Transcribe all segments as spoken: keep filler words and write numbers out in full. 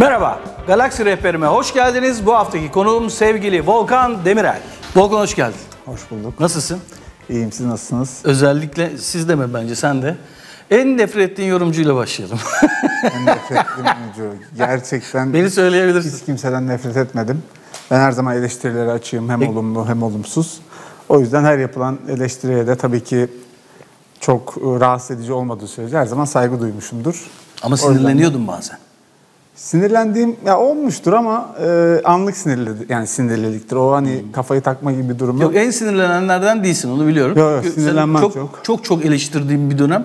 Merhaba, Galaksi Rehberime hoş geldiniz. Bu haftaki konuğum sevgili Volkan Demirel. Volkan hoş geldin. Hoş bulduk. Nasılsın? İyiyim, siz nasılsınız? Özellikle siz de mi bence, sen de. En nefret ettiğin yorumcuyla başlayalım. En nefret ettiğim yorumcu. Gerçekten Beni söyleyebilirsin. Hiç kimseden nefret etmedim. Ben her zaman eleştirileri açığım, hem Peki. olumlu hem olumsuz. O yüzden her yapılan eleştiriye de tabii ki çok rahatsız edici olmadığı sürece her zaman saygı duymuşumdur. Ama sinirleniyordun bazen. Sinirlendiğim ya olmuştur ama e, anlık sinirli, yani sinirliliktir. O hani hmm. kafayı takma gibi bir durum yok. Yok, en sinirlenenlerden değilsin, onu biliyorum. Yok yok, sinirlenmem çok, çok. Çok çok eleştirdiğim bir dönem.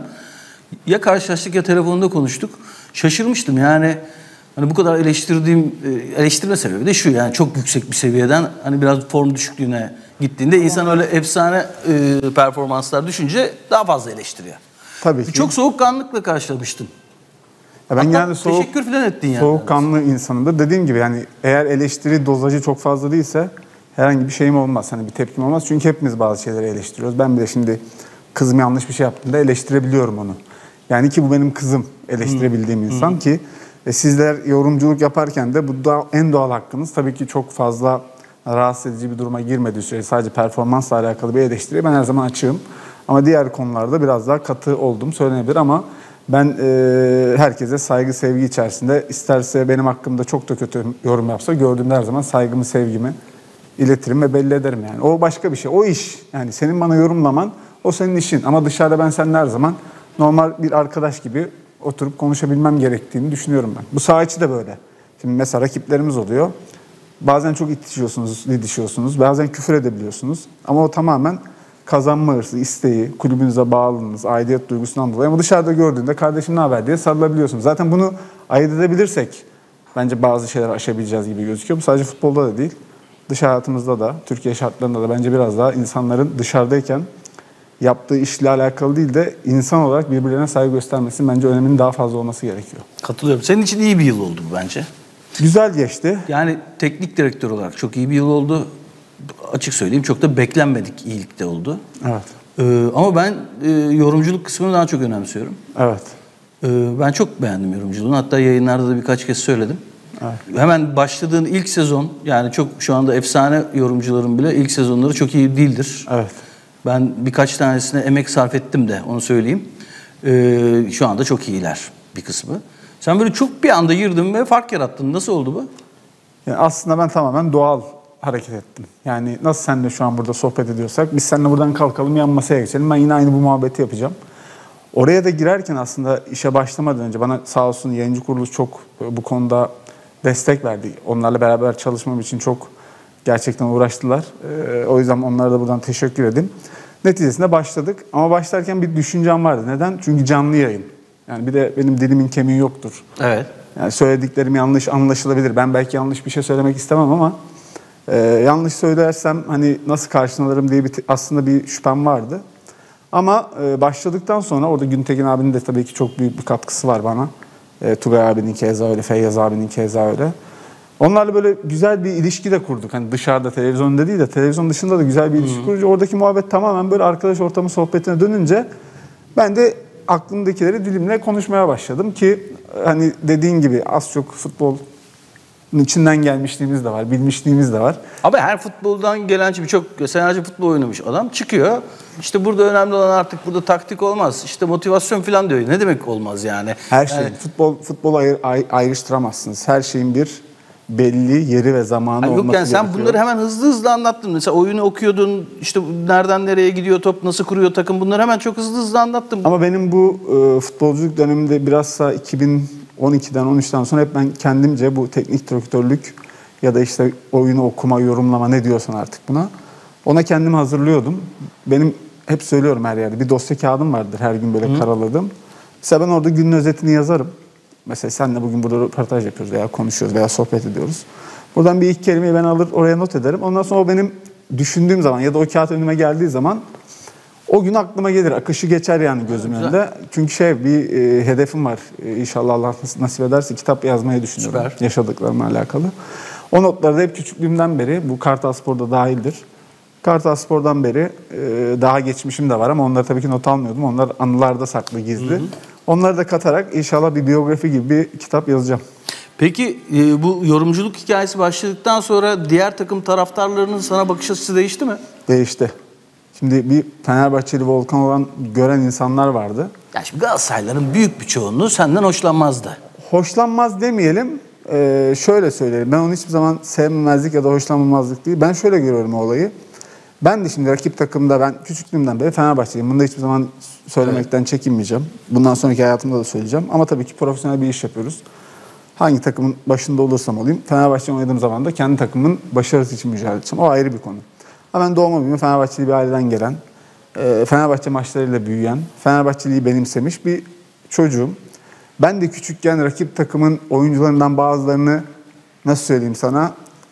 Ya karşılaştık ya telefonda konuştuk. Şaşırmıştım yani. Hani bu kadar eleştirdiğim, eleştirme sebebi de şu, yani çok yüksek bir seviyeden hani biraz form düşüklüğüne gittiğinde insan öyle efsane e, performanslar düşünce daha fazla eleştiriyor. Tabii ki. Çok soğukkanlılıkla karşılamıştım. Ya ben Hatta yani soğuk, teşekkür falan ettin yani. Soğukkanlı insanımdır. Dediğim gibi yani eğer eleştiri dozajı çok fazla değilse herhangi bir şeyim olmaz. Hani bir tepkim olmaz. Çünkü hepimiz bazı şeyleri eleştiriyoruz. Ben bile şimdi kızım yanlış bir şey yaptığında eleştirebiliyorum onu. Yani ki bu benim kızım, eleştirebildiğim hmm. insan hmm. ki e, sizler yorumculuk yaparken de bu da en doğal hakkınız. Tabii ki çok fazla rahatsız edici bir duruma girmediği sürece sadece performansla alakalı bir eleştiriye ben her zaman açığım. Ama diğer konularda biraz daha katı oldum söylenebilir ama ben e, herkese saygı, sevgi içerisinde, isterse benim hakkımda çok da kötü yorum yapsa gördüğümde her zaman saygımı, sevgimi iletirim ve belli ederim yani. O başka bir şey. O iş. Yani senin bana yorumlaman o senin işin. Ama dışarıda ben seninle her zaman normal bir arkadaş gibi oturup konuşabilmem gerektiğini düşünüyorum ben. Bu saha içi de böyle. Şimdi mesela rakiplerimiz oluyor. Bazen çok itişiyorsunuz, didişiyorsunuz. Bazen küfür edebiliyorsunuz. Ama o tamamen kazanma hırsı, isteği, kulübünüze bağlılığınız, aidiyet duygusundan dolayı. Ama dışarıda gördüğünde kardeşim ne haber diye sarılabiliyorsunuz. Zaten bunu ayırt edebilirsek bence bazı şeyler aşabileceğiz gibi gözüküyor. Bu sadece futbolda da değil. Dış hayatımızda da, Türkiye şartlarında da bence biraz daha insanların dışarıdayken yaptığı işle alakalı değil de insan olarak birbirlerine saygı göstermesinin bence öneminin daha fazla olması gerekiyor. Katılıyorum. Senin için iyi bir yıl oldu bu bence. Güzel geçti. Yani teknik direktör olarak çok iyi bir yıl oldu. Açık söyleyeyim, çok da beklenmedik iyilikte oldu. Evet. Ee, ama ben e, yorumculuk kısmını daha çok önemsiyorum. Evet. Ee, ben çok beğendim yorumculuğunu. Hatta yayınlarda da birkaç kez söyledim. Evet. Hemen başladığın ilk sezon, yani çok şu anda efsane yorumcuların bile ilk sezonları çok iyi değildir. Evet. Ben birkaç tanesine emek sarf ettim de onu söyleyeyim. Ee, şu anda çok iyiler bir kısmı. Sen böyle çok bir anda girdin ve fark yarattın. Nasıl oldu bu? Yani aslında ben tamamen doğal hareket ettim. Yani nasıl seninle şu an burada sohbet ediyorsak biz seninle buradan kalkalım, yan masaya geçelim. Ben yine aynı bu muhabbeti yapacağım. Oraya da girerken aslında işe başlamadan önce bana sağ olsun yayıncı kuruluş çok bu konuda destek verdi. Onlarla beraber çalışmam için çok gerçekten uğraştılar. Ee, o yüzden onlara da buradan teşekkür edeyim. Neticesinde başladık ama başlarken bir düşüncem vardı. Neden? Çünkü canlı yayın. Yani bir de benim dilimin kemiği yoktur. Evet. Yani söylediklerim yanlış anlaşılabilir. Ben belki yanlış bir şey söylemek istemem ama e, yanlış söylersem hani nasıl karşılanırım diye bir, aslında bir şüphem vardı. Ama e, başladıktan sonra orada Güntekin abinin de tabii ki çok büyük bir katkısı var bana. E, Tugay abinin keza öyle, Feyyaz abinin keza öyle. Onlarla böyle güzel bir ilişki de kurduk. Hani dışarıda, televizyonda değil de televizyon dışında da güzel bir ilişki kurunca oradaki muhabbet tamamen böyle arkadaş ortamı sohbetine dönünce ben de aklımdakileri dilimle konuşmaya başladım ki hani dediğin gibi az çok futbolun içinden gelmişliğimiz de var, bilmişliğimiz de var. Abi her futboldan gelen birçok senelerce futbol oynamış adam çıkıyor. İşte burada önemli olan artık burada taktik olmaz. İşte motivasyon falan diyor. Ne demek olmaz yani? Her şey. Yani, futbol futbolu ayır, ay, ayrıştıramazsınız. Her şeyin bir belli yeri ve zamanı yani olması yok yani gerekiyor. sen bunları hemen hızlı hızlı anlattın. Mesela oyunu okuyordun, işte nereden nereye gidiyor top, nasıl kuruyor takım, bunları hemen çok hızlı hızlı anlattım. Ama benim bu e, futbolculuk döneminde bilhassa iki bin on ikiden on üçten sonra hep ben kendimce bu teknik direktörlük ya da işte oyunu okuma, yorumlama ne diyorsan artık buna. Ona kendimi hazırlıyordum. Benim hep söylüyorum her yerde bir dosya kağıdım vardır her gün böyle Hı. karaladığım. Mesela ben orada günün özetini yazarım. Mesela senle bugün burada röportaj yapıyoruz veya konuşuyoruz veya sohbet ediyoruz. Buradan bir ilk kelimeyi ben alır oraya not ederim. Ondan sonra o benim düşündüğüm zaman ya da o kağıt önüme geldiği zaman o gün aklıma gelir. Akışı geçer yani gözümün önünde. Çünkü şey bir e, hedefim var. E, İnşallah Allah nasip ederse kitap yazmayı düşünüyorum. Süper. Yaşadıklarımla alakalı. O notları da hep küçüklüğümden beri bu Kartalspor'da dahildir. Kartalspor'dan beri e, daha geçmişim de var ama onları tabii ki not almıyordum. Onlar anılarda saklı, gizli. Hı hı. Onları da katarak inşallah bir biyografi gibi bir kitap yazacağım. Peki e, bu yorumculuk hikayesi başladıktan sonra diğer takım taraftarlarının sana bakış açısı değişti mi? Değişti. Şimdi bir Fenerbahçeli Volkan olan gören insanlar vardı. Ya şimdi Galatasaraylıların büyük bir çoğunluğu senden hoşlanmazdı. Hoşlanmaz demeyelim. Ee, şöyle söyleyelim. Ben onu hiçbir zaman sevmemezlik ya da hoşlanmamazlık değil. Ben şöyle görüyorum o olayı. Ben de şimdi rakip takımda, ben küçüklüğümden beri Fenerbahçeliyim. Bunu da hiçbir zaman söylemekten evet. çekinmeyeceğim. Bundan sonraki hayatımda da söyleyeceğim. Ama tabii ki profesyonel bir iş yapıyoruz. Hangi takımın başında olursam olayım, Fenerbahçe oynadığım zaman da kendi takımın başarısı için mücadele edeceğim. O ayrı bir konu. Ama ben doğma büyüme Fenerbahçeli bir aileden gelen, Fenerbahçe maçlarıyla büyüyen, Fenerbahçeliği benimsemiş bir çocuğum. Ben de küçükken rakip takımın oyuncularından bazılarını, nasıl söyleyeyim sana,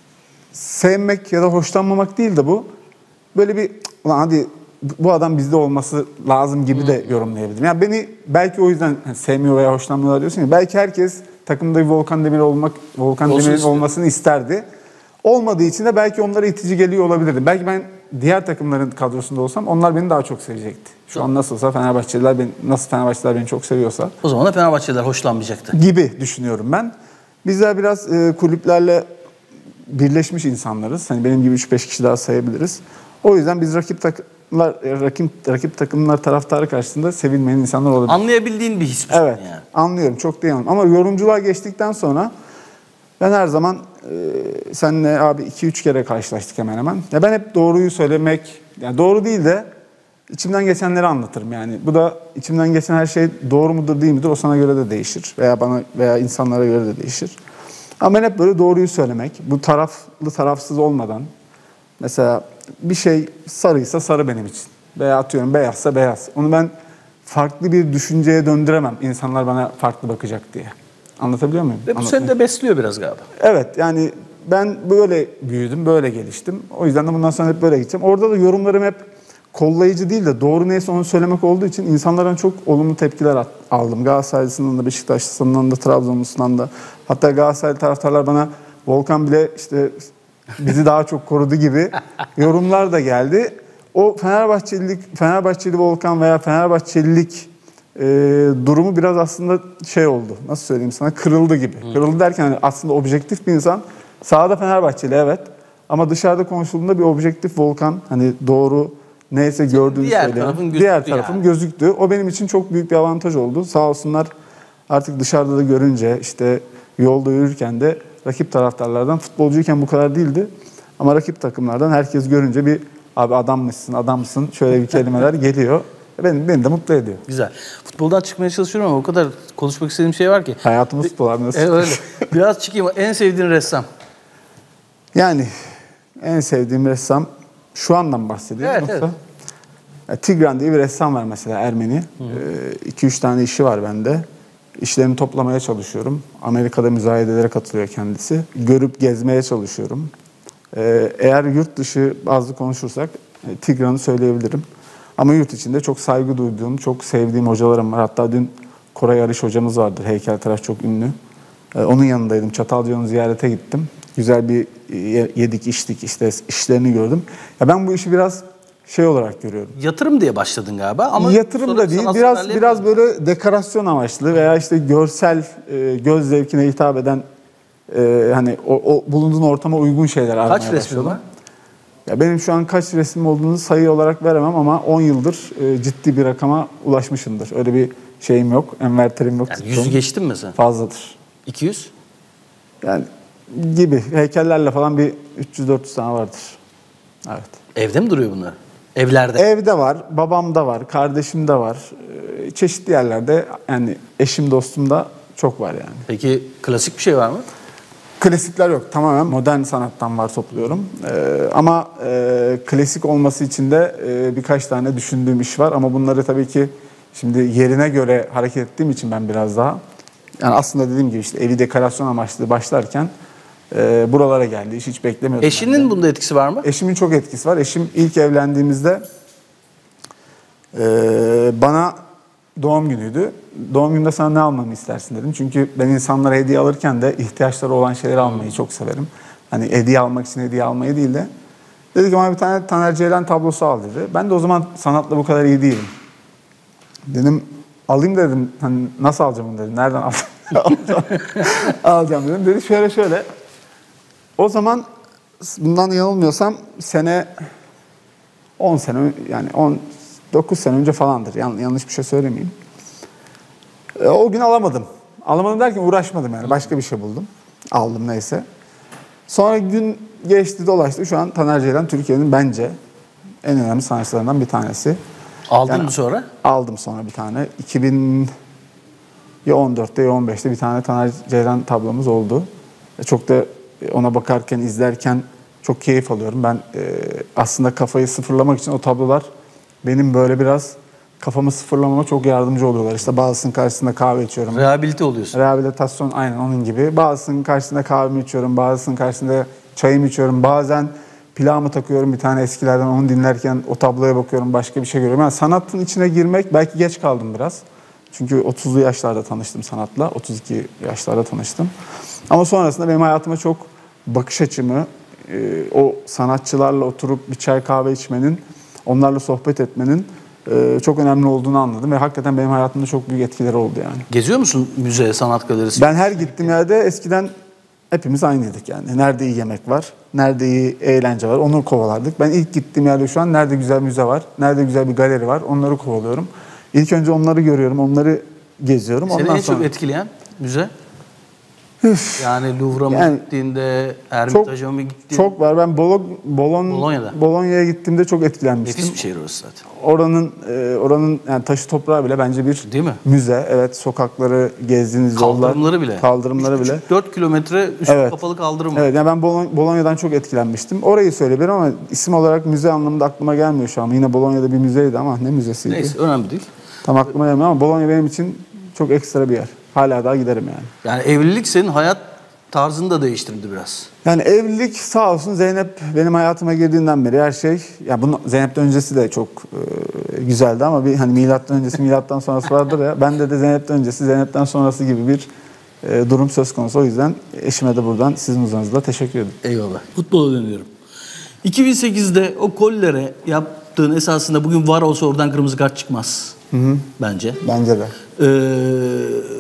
sevmek ya da hoşlanmamak değil de bu. Böyle bir, ulan hadi bu adam bizde olması lazım gibi de yorumlayabilirim. Yani beni belki o yüzden sevmiyor veya hoşlanmıyorlar diyorsun ya. Belki herkes takımda bir Volkan Demir olmak, Volkan Demir'in olmasını isterdi. Olmadığı için de belki onlara itici geliyor olabilirdi. Belki ben diğer takımların kadrosunda olsam onlar beni daha çok sevecekti. Şu an nasılsa Fenerbahçeliler beni, nasıl Fenerbahçeliler beni çok seviyorsa. O zaman da Fenerbahçeliler hoşlanmayacaktı. Gibi düşünüyorum ben. Bizler biraz e, kulüplerle birleşmiş insanlarız. Hani benim gibi üç beş kişi daha sayabiliriz. O yüzden biz rakip takımlar, rakip, rakip takımlar taraftarı karşısında sevilmeyen insanlar olabilir. Anlayabildiğin bir his. Evet, yani. Anlıyorum. Çok da yanım. Ama yorumculuğa geçtikten sonra ben her zaman e, seninle abi iki üç kere karşılaştık hemen hemen. Ya ben hep doğruyu söylemek, yani doğru değil de içimden geçenleri anlatırım yani. Bu da içimden geçen her şey doğru mudur değil midir o sana göre de değişir. Veya bana veya insanlara göre de değişir. Ama ben hep böyle doğruyu söylemek, bu taraflı tarafsız olmadan, mesela bir şey sarıysa sarı benim için. Veya atıyorum beyazsa beyaz. Onu ben farklı bir düşünceye döndüremem. İnsanlar bana farklı bakacak diye. Anlatabiliyor muyum? Ve bu seni de besliyor biraz galiba. Evet yani ben böyle büyüdüm, böyle geliştim. O yüzden de bundan sonra hep böyle gideceğim. Orada da yorumlarım hep kollayıcı değil de doğru neyse onu söylemek olduğu için insanlardan çok olumlu tepkiler aldım. Galatasaraylısından da, Beşiktaşlısından da, Trabzonlusundan da. Hatta Galatasaraylı taraftarlar bana Volkan bile işte bizi daha çok korudu gibi yorumlar da geldi. O Fenerbahçelilik, Fenerbahçeli Volkan veya Fenerbahçelilik e, durumu biraz aslında şey oldu. Nasıl söyleyeyim sana? Kırıldı gibi. Hmm. Kırıldı derken hani aslında objektif bir insan. Sahada Fenerbahçeli evet. Ama dışarıda konuşulduğunda bir objektif Volkan. Hani doğru neyse gördüğünü diğer söyleyen. Tarafın diğer tarafım yani. gözüktü. O benim için çok büyük bir avantaj oldu. Sağ olsunlar artık dışarıda da görünce işte yolda yürürken de rakip taraftarlardan futbolcuyken bu kadar değildi. Ama rakip takımlardan herkes görünce bir abi adammışsın, adamsın şöyle bir kelimeler geliyor. Beni, beni de mutlu ediyor. Güzel. Futboldan çıkmaya çalışıyorum ama o kadar konuşmak istediğim şey var ki. Hayatımız futbol abi nasıl? Evet öyle. Biraz çıkayım. En sevdiğin ressam? Yani en sevdiğim ressam şu andan bahsediyorum. Evet, yoksa? Evet. Tigran diye bir ressam var mesela Ermeni. iki üç ee, tane işi var bende. İşlerini toplamaya çalışıyorum. Amerika'da müzayedelere katılıyor kendisi. Görüp gezmeye çalışıyorum. Ee, eğer yurt dışı bazlı konuşursak e, Tigran'ı söyleyebilirim. Ama yurt içinde çok saygı duyduğum, çok sevdiğim hocalarım var. Hatta dün Koray Arış hocamız vardır. Heykeltıraş çok ünlü. Ee, onun yanındaydım. Çatalca'nı ziyarete gittim. Güzel bir yedik, içtik, işte işlerini gördüm. Ya ben bu işi biraz şey olarak görüyorum. Yatırım diye başladın galiba ama yatırım da değil. Biraz biraz böyle dekorasyon amaçlı veya işte görsel e, göz zevkine hitap eden e, hani o, o bulunduğun ortama uygun şeyler aramaya başladım. Kaç resmin var? Ya benim şu an kaç resim olduğunu sayı olarak veremem ama on yıldır e, ciddi bir rakama ulaşmışımdır. Öyle bir şeyim yok, enverterim yok. Yani yüzü geçtin mi sen? Fazladır. iki yüz? Yani gibi heykellerle falan bir üç yüz dört yüz tane vardır. Evet. Evde mi duruyor bunlar? Evlerde? Evde var, babamda var, kardeşimde var. Ee, çeşitli yerlerde yani eşim dostum da çok var yani. Peki klasik bir şey var mı? Klasikler yok. Tamamen modern sanattan var topluyorum. Ee, ama e, klasik olması için de e, birkaç tane düşündüğüm iş var. Ama bunları tabii ki şimdi yerine göre hareket ettiğim için ben biraz daha... Yani aslında dediğim gibi işte evi dekorasyon amaçlı başlarken e, buralara geldi. Hiç, hiç beklemiyordum. Eşinin bunda etkisi var mı? Eşimin çok etkisi var. Eşim ilk evlendiğimizde e, bana doğum günüydü. Doğum gününde sana ne almamı istersin dedim. Çünkü ben insanlara hediye alırken de ihtiyaçları olan şeyleri almayı çok severim. Hani hediye almak için hediye almayı değil de. Dedi ki bana bir tane Taner Ceylan tablosu al dedi. Ben de o zaman sanatla bu kadar iyi değilim. Dedim alayım dedim. Hani nasıl alacağım onu dedim. Nereden alacağım? alacağım. alacağım dedim. Dedi şöyle şöyle. O zaman bundan yanılmıyorsam sene on sene yani on dokuz sene önce falandır. Yan, yanlış bir şey söylemeyeyim. E, o gün alamadım. Alamadım derken uğraşmadım yani. Başka bir şey buldum. Aldım neyse. Sonra gün geçti dolaştı. Şu an Taner Ceylan Türkiye'nin bence en önemli sanatçılarından bir tanesi. Aldın yani, mı sonra? Aldım sonra bir tane. iki bin on dörtte ya on beşte bir tane Taner Ceylan tablomuz oldu. Çok da ona bakarken, izlerken çok keyif alıyorum. Ben e, aslında kafayı sıfırlamak için o tablolar benim böyle biraz kafamı sıfırlamama çok yardımcı oluyorlar. İşte bazısının karşısında kahve içiyorum. Rehabilite oluyorsun. Rehabilitasyon aynen onun gibi. Bazısının karşısında kahvemi içiyorum, bazısının karşısında çayımı içiyorum. Bazen plağımı takıyorum bir tane eskilerden, onu dinlerken o tabloya bakıyorum, başka bir şey görüyorum. Yani sanatın içine girmek, belki geç kaldım biraz. Çünkü otuzlu yaşlarda tanıştım sanatla, otuz iki yaşlarda tanıştım. Ama sonrasında benim hayatıma çok bakış açımı, o sanatçılarla oturup bir çay kahve içmenin, onlarla sohbet etmenin çok önemli olduğunu anladım ve hakikaten benim hayatımda çok büyük etkileri oldu yani. Geziyor musun müze, sanat galerisi? Ben her gittiğim yerde eskiden hepimiz aynıydık yani. Nerede iyi yemek var, nerede iyi eğlence var, onu kovalardık. Ben ilk gittiğim yerde şu an nerede güzel müze var, nerede güzel bir galeri var, onları kovalıyorum. İlk önce onları görüyorum, onları geziyorum. Seni Ondan en sonra... çok etkileyen müze? Üf. Yani Louvre'a mı Yani gittiğinde, Ermitage'a mı gittiğinde? Çok var. Ben Bolog, Bolon, Bolonya'da. Bolonya'ya gittiğimde çok etkilenmiştim. Nefis bir şehir orası zaten. Oranın e, oranın yani taşı toprağı bile bence bir Değil mi? müze. Evet, sokakları gezdiğiniz yollar, Kaldırımları bile. kaldırımları bile. dört kilometre üstü Evet. kapalı kaldırım. Evet, yani ben Bolon- Bolonya'dan çok etkilenmiştim. Orayı söyleyebilirim ama isim olarak müze anlamında aklıma gelmiyor şu an. Yine Bolonya'da bir müzeydi ama ne müzesiydi? Neyse, önemli değil. Tam aklıma gelmiyor ama Bologna benim için çok ekstra bir yer. Hala daha giderim yani. Yani evlilik senin hayat tarzını da değiştirdi biraz. Yani evlilik sağ olsun Zeynep benim hayatıma girdiğinden beri her şey, ya bunu Zeynep'ten öncesi de çok e, güzeldi ama bir hani milattan öncesi milattan sonrası vardır ya. Bende de Zeynep'ten öncesi Zeynep'ten sonrası gibi bir e, durum söz konusu. O yüzden eşime de buradan sizin huzurunuzda teşekkür ederim. Eyvallah. Futbola dönüyorum. iki bin sekizde o kollere yaptığın esasında bugün var olsa oradan kırmızı kart çıkmaz. Hı hı. Bence. Bence de. Ee,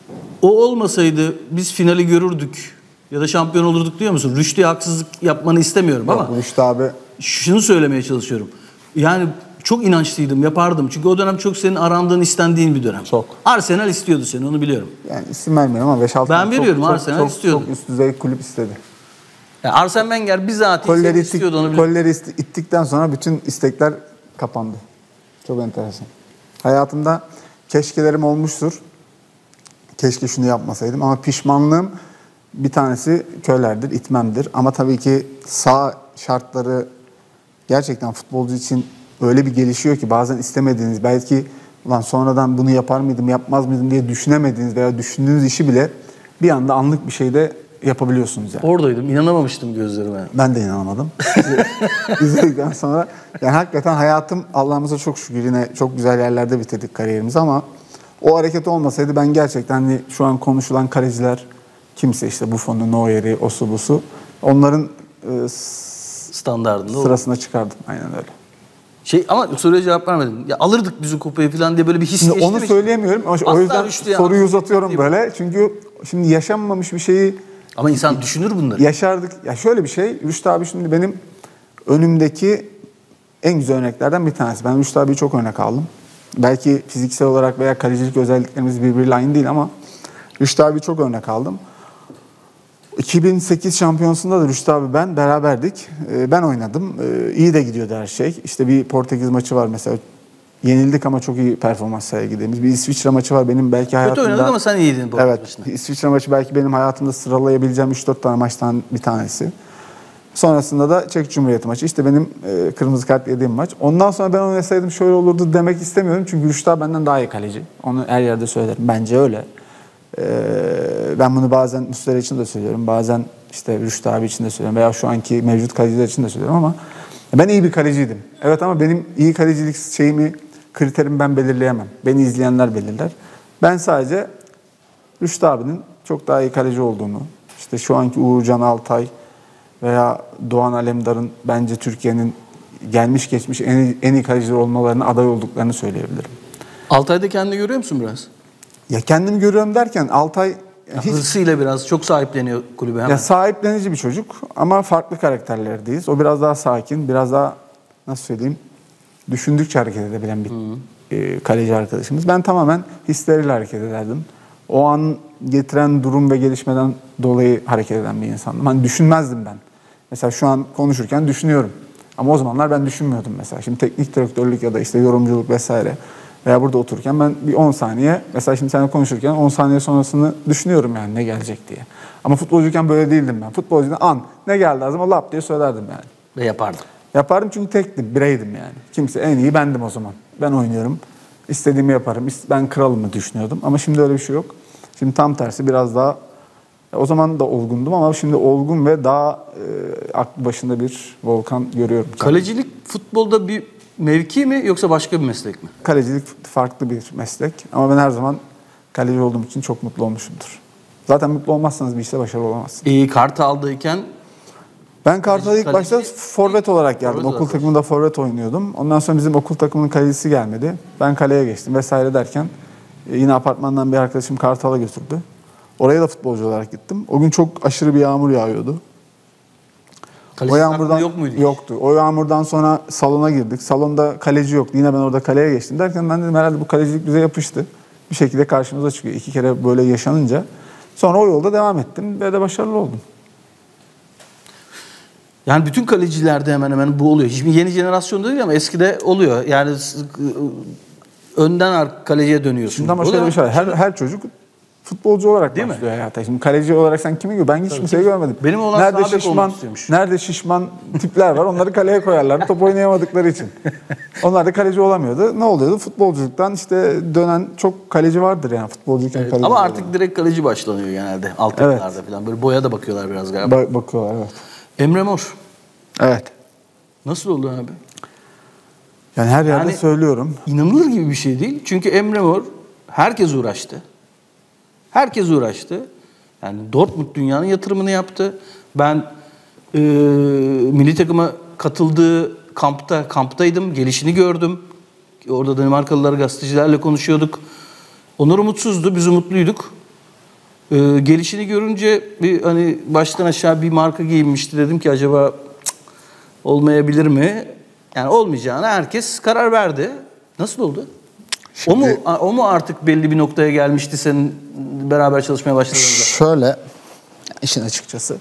o olmasaydı biz finali görürdük ya da şampiyon olurduk diyor musun? Rüştü'ye haksızlık yapmanı istemiyorum Yok, ama Rüştü abi. şunu söylemeye çalışıyorum. Yani çok inançlıydım, yapardım. Çünkü o dönem çok senin arandığın, istendiğin bir dönem. Çok. Arsenal istiyordu seni, onu biliyorum. Yani isim vermiyorum ama beş altı Ben veriyorum, çok, Arsenal çok, istiyordu. Çok üst düzey kulüp istedi. Yani Arsene Wenger bizatihi seni Kolleri, istiyordu, onu ittik, biliyorum. kolleri isti- ittikten sonra bütün istekler kapandı. Çok enteresan. Hayatımda keşkelerim olmuştur. Keşke şunu yapmasaydım ama pişmanlığım bir tanesi köylerdir, itmemdir. Ama tabii ki sağ şartları gerçekten futbolcu için öyle bir gelişiyor ki bazen istemediğiniz, belki ulan sonradan bunu yapar mıydım, yapmaz mıydım diye düşünemediğiniz veya düşündüğünüz işi bile bir anda anlık bir şeyde yapabiliyorsunuz yani. Oradaydım, inanamamıştım gözlerime. Ben de inanamadım. İzledikten sonra yani hakikaten hayatım Allah'ımıza çok şükür yine çok güzel yerlerde bitirdik kariyerimizi ama o hareket olmasaydı ben gerçekten hani şu an konuşulan kaleciler kimse işte Buffon'u, Neuer'i, osu busu onların e, Standardında o. sırasına çıkardım. Aynen öyle. Şey ama soruya cevap vermedin. Ya alırdık biz o kupayı falan diye böyle bir his Şimdi geçti onu mi? söyleyemiyorum ama o Asla yüzden Rüştü'ye soruyu haksızlık uzatıyorum değil böyle. Çünkü şimdi yaşanmamış bir şeyi Ama insan düşünür bunları. yaşardık. Ya şöyle bir şey, Rüştü abi şimdi benim önümdeki en güzel örneklerden bir tanesi. Ben Rüştü abiyi çok örnek aldım. Belki fiziksel olarak veya kalecilik özelliklerimiz birbiriyle aynı değil ama Rüştü abi çok örnek aldım. iki bin sekiz şampiyonasında da Rüştü abi ben beraberdik. Ee, ben oynadım. Ee, iyi de gidiyordu her şey. İşte bir Portekiz maçı var mesela. Yenildik ama çok iyi performans sergilediğimiz. Bir İsviçre maçı var benim belki hayatımda. Kötü oynadık ama sen iyiydin bu Evet. maçında. İsviçre maçı belki benim hayatımda sıralayabileceğim üç dört tane maçtan bir tanesi. Sonrasında da Çek Cumhuriyeti maçı. İşte benim e, kırmızı kart yediğim maç. Ondan sonra ben oynasaydım şöyle olurdu demek istemiyorum. Çünkü Rüştü abi benden daha iyi kaleci. Onu her yerde söylerim. Bence öyle. Ee, ben bunu bazen Muslera için de söylüyorum. Bazen işte Rüştü abi için de söylüyorum. Veya şu anki mevcut kaleciler için de söylüyorum ama ben iyi bir kaleciydim. Evet ama benim iyi kalecilik şeyimi, kriterimi ben belirleyemem. Beni izleyenler belirler. Ben sadece Rüştü abinin çok daha iyi kaleci olduğunu, işte şu anki Uğurcan Altay veya Doğan Alemdar'ın bence Türkiye'nin gelmiş geçmiş en iyi, en iyi kaleciler olmalarına aday olduklarını söyleyebilirim. Altay'da kendini görüyor musun biraz? Ya kendimi görüyorum derken Altay Ya hiç hırsıyla biraz çok sahipleniyor kulübü hemen. ya sahiplenici bir çocuk ama farklı karakterlerdeyiz. O biraz daha sakin, biraz daha nasıl söyleyeyim düşündükçe hareket edebilen bir e, kaleci arkadaşımız. Ben tamamen hisleriyle hareket ederdim. O an getiren durum ve gelişmeden dolayı hareket eden bir insandım. Hani düşünmezdim ben. Mesela şu an konuşurken düşünüyorum. Ama o zamanlar ben düşünmüyordum mesela. Şimdi teknik direktörlük ya da işte yorumculuk vesaire veya burada otururken ben bir on saniye mesela şimdi seninle konuşurken on saniye sonrasını düşünüyorum yani ne gelecek diye. Ama futbolcuyken böyle değildim ben. Futbolcuyken an ne geldi ağzıma lap diye söylerdim yani. Ve yapardım. Yapardım çünkü tektim, bireydim yani. Kimse en iyi bendim o zaman. Ben oynuyorum. İstediğimi yaparım. Ben kralımı düşünüyordum. Ama şimdi öyle bir şey yok. Şimdi tam tersi biraz daha o zaman da olgundum ama şimdi olgun ve daha e, aklı başında bir Volkan görüyorum. Kalecilik futbolda bir mevki mi yoksa başka bir meslek mi? Kalecilik farklı bir meslek ama ben her zaman kaleci olduğum için çok mutlu olmuşumdur. Zaten mutlu olmazsanız bir işte başarılı olamazsınız. İyi Kartal'dayken Ben Kartal'a ilk Kaleci- başta forvet olarak geldim. Forvet Okul olarak. takımında forvet oynuyordum. Ondan sonra bizim okul takımının kalecisi gelmedi. Ben kaleye geçtim vesaire derken e, yine apartmandan bir arkadaşım Kartal'a götürdü. Oraya da futbolcu olarak gittim. O gün çok aşırı bir yağmur yağıyordu. kaleci O yağmurdan yok muydu? hiç? yoktu. O yağmurdan sonra salona girdik. Salonda kaleci yoktu. Yine ben orada kaleye geçtim derken ben dedim herhalde bu kalecilik bize yapıştı. Bir şekilde karşımıza çıkıyor. İki kere böyle yaşanınca. Sonra o yolda devam ettim ve de başarılı oldum. Yani bütün kalecilerde hemen hemen bu oluyor. Şimdi yeni jenerasyonda değil ama eskide oluyor. Yani s- önden ar- kaleciye dönüyorsun. Şimdi ama Oluyor şöyle mu? bir şey var. Her, her çocuk futbolcu olarak Değil mi? başlıyor hayata. Şimdi kaleci olarak sen kimi görüyorsun? Ben hiç kimseyi görmedim. Benim oğlan nerede sağ bek olmak şişman, istiyormuş. nerede şişman tipler var. Onları kaleye koyarlar. Top oynayamadıkları için. Onlar da kaleci olamıyordu. Ne oluyordu? Futbolculuktan işte dönen çok kaleci vardır yani. Futbolculuktan Evet, kaleci ama olan. artık direkt kaleci başlanıyor genelde. Alt Evet. takımlarda falan. Böyle boya da bakıyorlar biraz galiba. Ba- bakıyorlar evet. Emre Mor. Evet. Nasıl oldu abi? Yani her yerde Yani- söylüyorum. İnanılır gibi bir şey değil. Çünkü Emre Mor herkes uğraştı. Herkes uğraştı. Yani Dortmund dünyanın yatırımını yaptı. Ben e, milli takıma katıldığı kampta kamptaydım. Gelişini gördüm. Orada Danimarkalılar gazetecilerle konuşuyorduk. Onur mutsuzdu, biz umutluyduk. E, gelişini görünce bir hani baştan aşağı bir marka giyinmişti. Dedim ki acaba cık, olmayabilir mi? Yani olmayacağına herkes karar verdi. Nasıl oldu? O mu o mu artık belli bir noktaya gelmişti senin beraber çalışmaya başladığınızda? Şöyle işin açıkçası.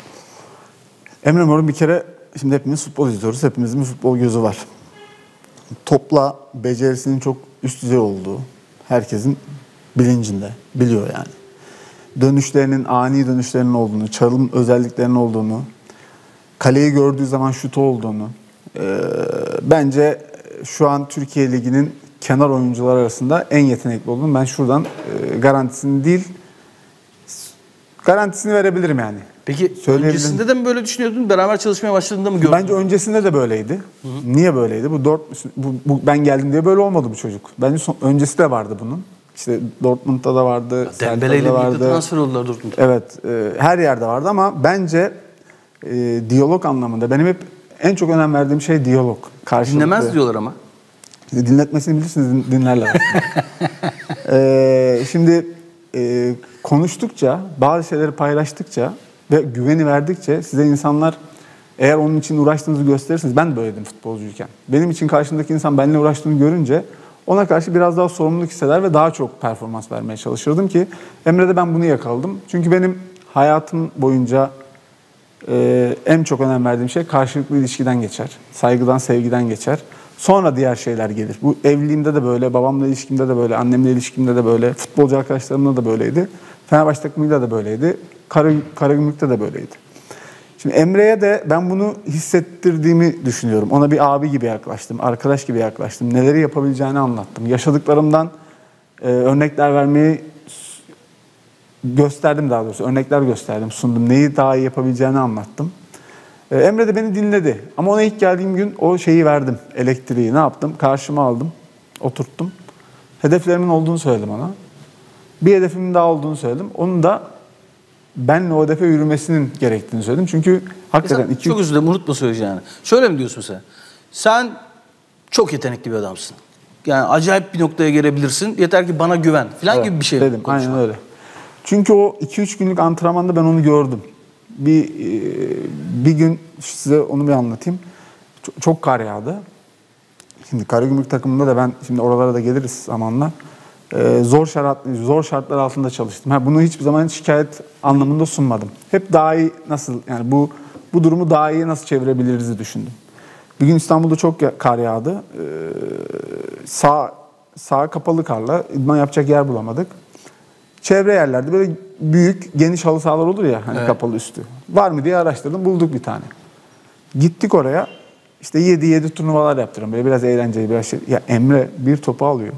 Emre Mor'un bir kere şimdi hepimiz futbol izliyoruz. Hepimizin bir futbol gözü var. Topla becerisinin çok üst düzey olduğu herkesin bilincinde. Biliyor yani. Dönüşlerinin, ani dönüşlerinin olduğunu, çalım özelliklerinin olduğunu, kaleyi gördüğü zaman şutu olduğunu. E, bence şu an Türkiye Ligi'nin kenar oyuncular arasında en yetenekli olduğunu ben şuradan e, garantisini değil garantisini verebilirim yani. Peki Söyleyebilirim. öncesinde de mi böyle düşünüyordun? Beraber çalışmaya başladığında mı gördün? Bence öncesinde de böyleydi. Hı hı. Niye böyleydi? Bu, Dort, bu, bu ben geldim diye böyle olmadı bu çocuk. Bence son, öncesi de vardı bunun. İşte Dortmund'da da vardı, Dembele ile Celta'da birlikte vardı. transfer oldular Dortmund'a. Evet, e, her yerde vardı ama bence e, diyalog anlamında benim hep en çok önem verdiğim şey diyalog. Karşılıklı. Dinlemez diyorlar ama. Dinletmesini bilirsiniz, din- dinlerler. ee, şimdi e, konuştukça, bazı şeyleri paylaştıkça ve güveni verdikçe size insanlar eğer onun için uğraştığınızı gösterirsiniz. Ben de böyleydim futbolcuyken. Benim için karşımdaki insan benimle uğraştığını görünce ona karşı biraz daha sorumluluk hisseder ve daha çok performans vermeye çalışırdım ki Emre'de ben bunu yakaladım. Çünkü benim hayatım boyunca e, en çok önem verdiğim şey karşılıklı ilişkiden geçer. Saygıdan, sevgiden geçer. Sonra diğer şeyler gelir. Bu evliliğimde de böyle, babamla ilişkimde de böyle, annemle ilişkimde de böyle, futbolcu arkadaşlarımla da böyleydi. Fenerbahçe takımıyla da böyleydi. Kara, Karagümrük'te de böyleydi. Şimdi Emre'ye de ben bunu hissettirdiğimi düşünüyorum. Ona bir abi gibi yaklaştım, arkadaş gibi yaklaştım. Neleri yapabileceğini anlattım. Yaşadıklarımdan e, örnekler vermeyi gösterdim daha doğrusu. Örnekler gösterdim, sundum. Neyi daha iyi yapabileceğini anlattım. Emre de beni dinledi. Ama ona ilk geldiğim gün o şeyi verdim. Elektriği ne yaptım? Karşıma aldım. Oturttum. Hedeflerimin olduğunu söyledim ona. Bir hedefimin daha olduğunu söyledim. Onun da benle o hedefe yürümesinin gerektiğini söyledim. Çünkü hakikaten Mesela, iki... çok özür dilerim unutma söyleyeceğini. Şöyle mi diyorsun sen? Sen çok yetenekli bir adamsın. yani acayip bir noktaya gelebilirsin. Yeter ki bana güven falan Evet, gibi bir şey. Dedim, konuşma. aynen öyle. Çünkü o iki üç günlük antrenmanda ben onu gördüm. Bir bir gün size onu bir anlatayım. Çok, çok kar yağdı. Şimdi Karagümrük takımında da ben şimdi oralara da geliriz zamanla. Ee, zor şart zor şartlar altında çalıştım. Ha, bunu hiçbir zaman şikayet anlamında sunmadım. Hep daha iyi nasıl yani bu bu durumu daha iyi nasıl çevirebiliriz düşündüm. Bir gün İstanbul'da çok kar yağdı. Ee, sağ sağ kapalı karla idman yapacak yer bulamadık. Çevre yerlerde böyle büyük geniş halı sahalar olur ya hani evet. Kapalı üstü. Var mı diye araştırdım, bulduk bir tane. Gittik oraya. İşte yedi yedi turnuvalar yaptırdım. Böyle biraz eğlenceli biraz şey. Ya Emre bir topu alıyor.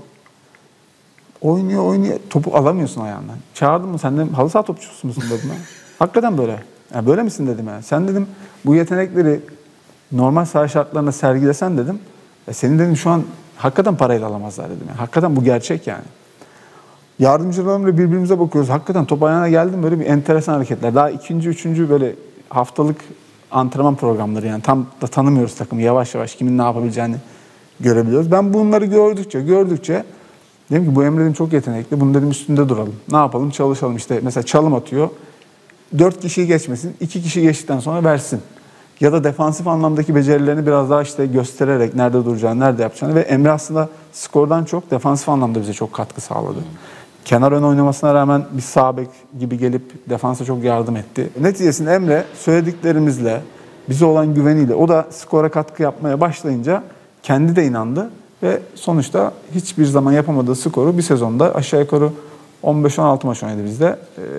Oynuyor oynuyor. Topu alamıyorsun ayağından. Çağırdım mı, sen dedim halı saha topçusu musun dedim. Hakikaten böyle. Yani böyle misin dedim yani. Sen dedim bu yetenekleri normal saha şartlarında sergilesen dedim. E senin dedim şu an hakikaten parayla alamazlar dedim. Yani. Hakikaten bu gerçek yani. Yardımcılarımla birbirimize bakıyoruz. Hakikaten top ayağına geldim, böyle bir enteresan hareketler. Daha ikinci, üçüncü böyle haftalık antrenman programları yani. Tam da tanımıyoruz takımı. Yavaş yavaş kimin ne yapabileceğini görebiliyoruz. Ben bunları gördükçe, gördükçe dedim ki bu Emre dedim çok yetenekli. Bunu dedim üstünde duralım. Ne yapalım? Çalışalım. İşte mesela çalım atıyor. Dört kişiyi geçmesin. iki kişi geçtikten sonra versin. Ya da defansif anlamdaki becerilerini biraz daha işte göstererek nerede duracağını, nerede yapacağını ve Emre aslında skordan çok defansif anlamda bize çok katkı sağladı. Hmm. Kenar ön oynamasına rağmen bir sağ bek gibi gelip defansa çok yardım etti. Neticesinde Emre söylediklerimizle, bize olan güveniyle, o da skora katkı yapmaya başlayınca kendi de inandı ve sonuçta hiçbir zaman yapamadığı skoru bir sezonda aşağı yukarı on beş on altı maç oynadı bizde.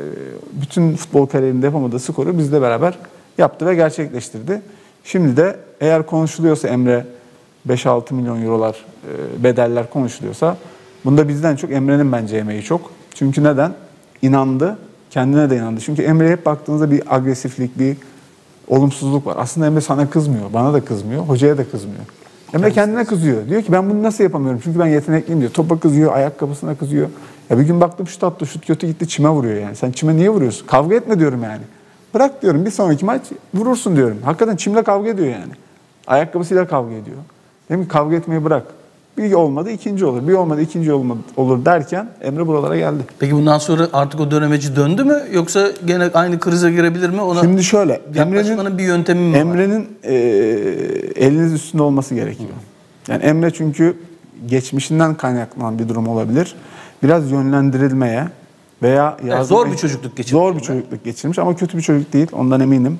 Bütün futbol kariyerinde yapamadığı skoru bizle beraber yaptı ve gerçekleştirdi. Şimdi de eğer konuşuluyorsa Emre beş altı milyon eurolar bedeller konuşuluyorsa bunda bizden çok Emre'nin bence emeği çok. Çünkü neden? İnandı, kendine de inandı. Çünkü Emre'ye hep baktığınızda bir agresiflik, bir olumsuzluk var. Aslında Emre sana kızmıyor, bana da kızmıyor, hocaya da kızmıyor. Emre kendine kızıyor. Diyor ki ben bunu nasıl yapamıyorum? Çünkü ben yetenekliyim diyor. Topa kızıyor, ayakkabısına kızıyor. Ya bir gün baktım şut attı, şut kötü gitti, çime vuruyor yani. Sen çime niye vuruyorsun? Kavga etme diyorum yani. Bırak diyorum, bir sonraki maç vurursun diyorum. Hakikaten çimle kavga ediyor yani. Ayakkabısıyla kavga ediyor. Dedim ki kavga etmeyi bırak. Bir olmadı ikinci olur, bir olmadı ikinci olmadı, olur derken Emre buralara geldi. Peki bundan sonra artık o dönemeci döndü mü yoksa gene aynı krize girebilir mi? Ona Şimdi şöyle, Emre'nin bir yöntemi mi var? Emre'nin e, eliniz üstünde olması gerekiyor. Yani Emre çünkü geçmişinden kaynaklanan bir durum olabilir. Biraz yönlendirilmeye veya evet, zor bir çocukluk geçirmiş. Zor bir çocukluk geçirmiş ama kötü bir çocuk değil, ondan eminim.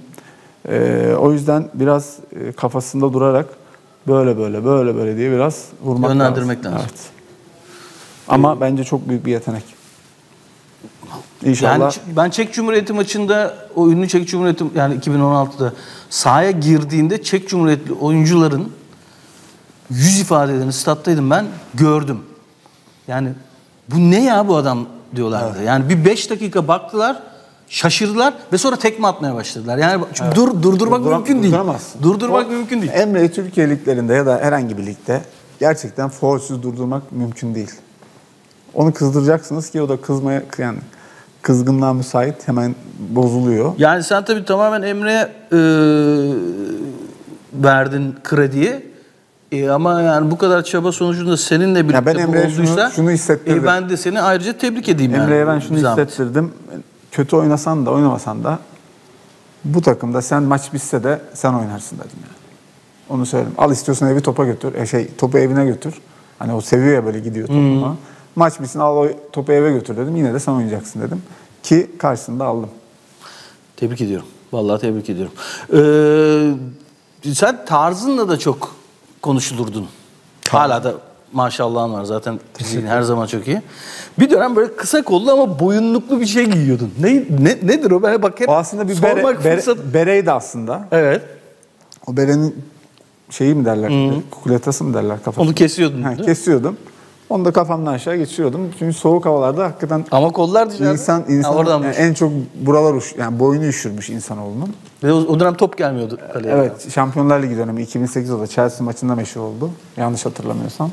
E, o yüzden biraz e, kafasında durarak böyle böyle böyle böyle diye biraz vurmak yönlendirmek lazım. lazım. Evet. Ama ee, bence çok büyük bir yetenek. İnşallah. Yani ben Çek Cumhuriyeti maçında o ünlü Çek Cumhuriyeti yani iki bin on altıda sahaya girdiğinde Çek Cumhuriyetli oyuncuların yüz ifadelerini stat'taydım ben gördüm. Yani bu ne ya bu adam diyorlardı. Evet. Yani bir beş dakika baktılar, şaşırdılar ve sonra tekme atmaya başladılar. Yani çünkü evet. dur durdurmak Durduram, mümkün değil. Durdurmak o, mümkün değil. Emre'yi Türkiye liglerinde ya da herhangi bir ligde gerçekten faulsüz durdurmak mümkün değil. Onu kızdıracaksınız ki o da kızmaya yani kızgınlığa müsait, hemen bozuluyor. Yani sen tabii tamamen Emre'ye e, verdin krediyi. E, ama yani bu kadar çaba sonucunda seninle birlikte ya ben bu olduysa şunu, şunu hissettirdim. E, ben de seni ayrıca tebrik edeyim. Emre'ye yani. ben şunu hissettirdim. Kötü oynasan da oynamasan da bu takımda sen maç bitse de sen oynarsın dedim yani. Onu söyledim. Al istiyorsan evi topa götür. E şey topu evine götür. Hani o seviyor ya böyle gidiyor topuma. Hmm. Maç bitsin al o topu eve götür dedim. Yine de sen oynayacaksın dedim. Ki karşısında aldım. Tebrik ediyorum. Vallahi tebrik ediyorum. Ee, sen tarzınla da çok konuşulurdun. Tamam. Hala da maşallahın var zaten. Fiziğin her zaman çok iyi. Bir dönem böyle kısa kollu ama boyunluklu bir şey giyiyordun. Ne, ne nedir o? Ben bak hep o aslında bir bere, bere, bereydi aslında. Evet. O berenin şeyi mi derler? Hmm. Kukuletası mı derler kafasına? Onu kesiyordun. Ha, kesiyordum. Onu da kafamdan aşağı geçiriyordum. Çünkü soğuk havalarda hakikaten ama kollar dışarıda. İnsan, insan yani en çok buralar uş, yani boynu üşürmüş insanoğlunun. Ve o, o dönem top gelmiyordu kaleye. Evet, yani. Şampiyonlar Ligi dönemi iki bin sekiz o Chelsea maçında meşhur oldu. Yanlış hatırlamıyorsam.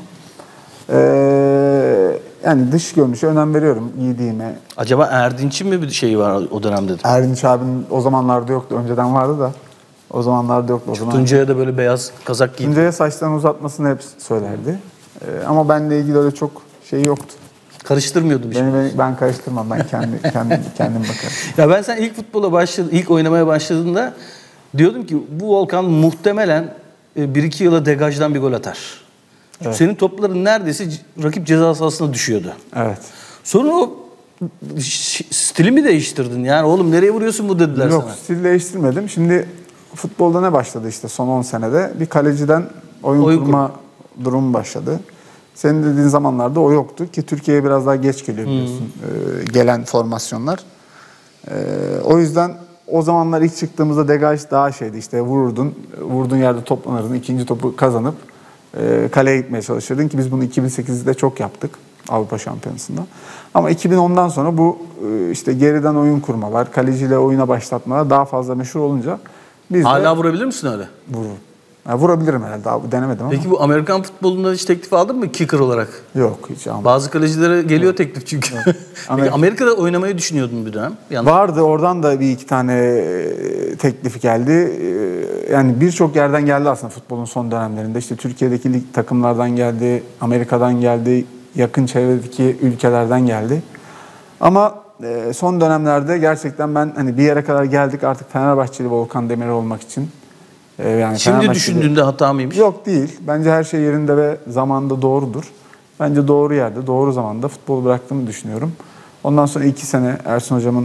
Ee, yani dış görünüşe önem veriyorum giydiğime. Acaba Erdinç'in mi bir şeyi var o dönemde? Erdinç abinin o zamanlarda yoktu. Önceden vardı da. O zamanlarda yoktu. O zaman. Tuncay'a da böyle beyaz kazak giydi. Tuncay'a saçlarını uzatmasını hep söylerdi. Ee, ama benle ilgili öyle çok şey yoktu. Karıştırmıyordum işte. Beni, beni, ben karıştırmam. Ben kendi, kendim, kendim bakarım. Ya ben sen ilk futbola başladın, ilk oynamaya başladığında diyordum ki bu Volkan muhtemelen bir iki yıla degajdan bir gol atar. Çünkü Evet. senin topların neredeyse rakip ceza sahasına düşüyordu. Evet. Sonra o stili mi değiştirdin? Yani oğlum nereye vuruyorsun bu dediler Yok, sana. stil değiştirmedim. Şimdi futbolda ne başladı işte son on senede? Bir kaleciden oyun, Oyun kurma durumu başladı. Senin dediğin zamanlarda o yoktu ki Türkiye'ye biraz daha geç geliyor biliyorsun ee, gelen formasyonlar. Ee, o yüzden o zamanlar ilk çıktığımızda degaj daha şeydi işte vururdun, vurduğun yerde toplanırdın, ikinci topu kazanıp e, kaleye gitmeye çalışırdın ki biz bunu iki bin sekizde çok yaptık Avrupa Şampiyonası'nda. Ama iki bin ondan sonra bu e, işte geriden oyun kurmalar, kaleciyle oyuna başlatmalar daha fazla meşhur olunca biz Hala de vurabilir misin öyle? vururum. Yani vurabilirim herhalde, daha denemedim ama. Peki bu Amerikan futbolunda hiç teklif aldın mı kicker olarak? Yok hiç almadım. Bazı kalecilere geliyor teklif çünkü. Peki Amerika- Amerika'da oynamayı düşünüyordun bir dönem. Yanlış. Vardı, oradan da bir iki tane e, teklifi geldi. E, Yani birçok yerden geldi aslında futbolun son dönemlerinde. İşte Türkiye'deki lig takımlardan geldi, Amerika'dan geldi, yakın çevredeki ülkelerden geldi. Ama e, son dönemlerde gerçekten ben hani bir yere kadar geldik artık Fenerbahçeli Volkan Demirel olmak için. E, Yani Şimdi Fenerbahçeli- düşündüğünde hata mıymış? Yok değil. Bence her şey yerinde ve zamanda doğrudur. Bence doğru yerde, doğru zamanda futbolu bıraktığımı düşünüyorum. Ondan sonra iki sene Ersun Hocam'ın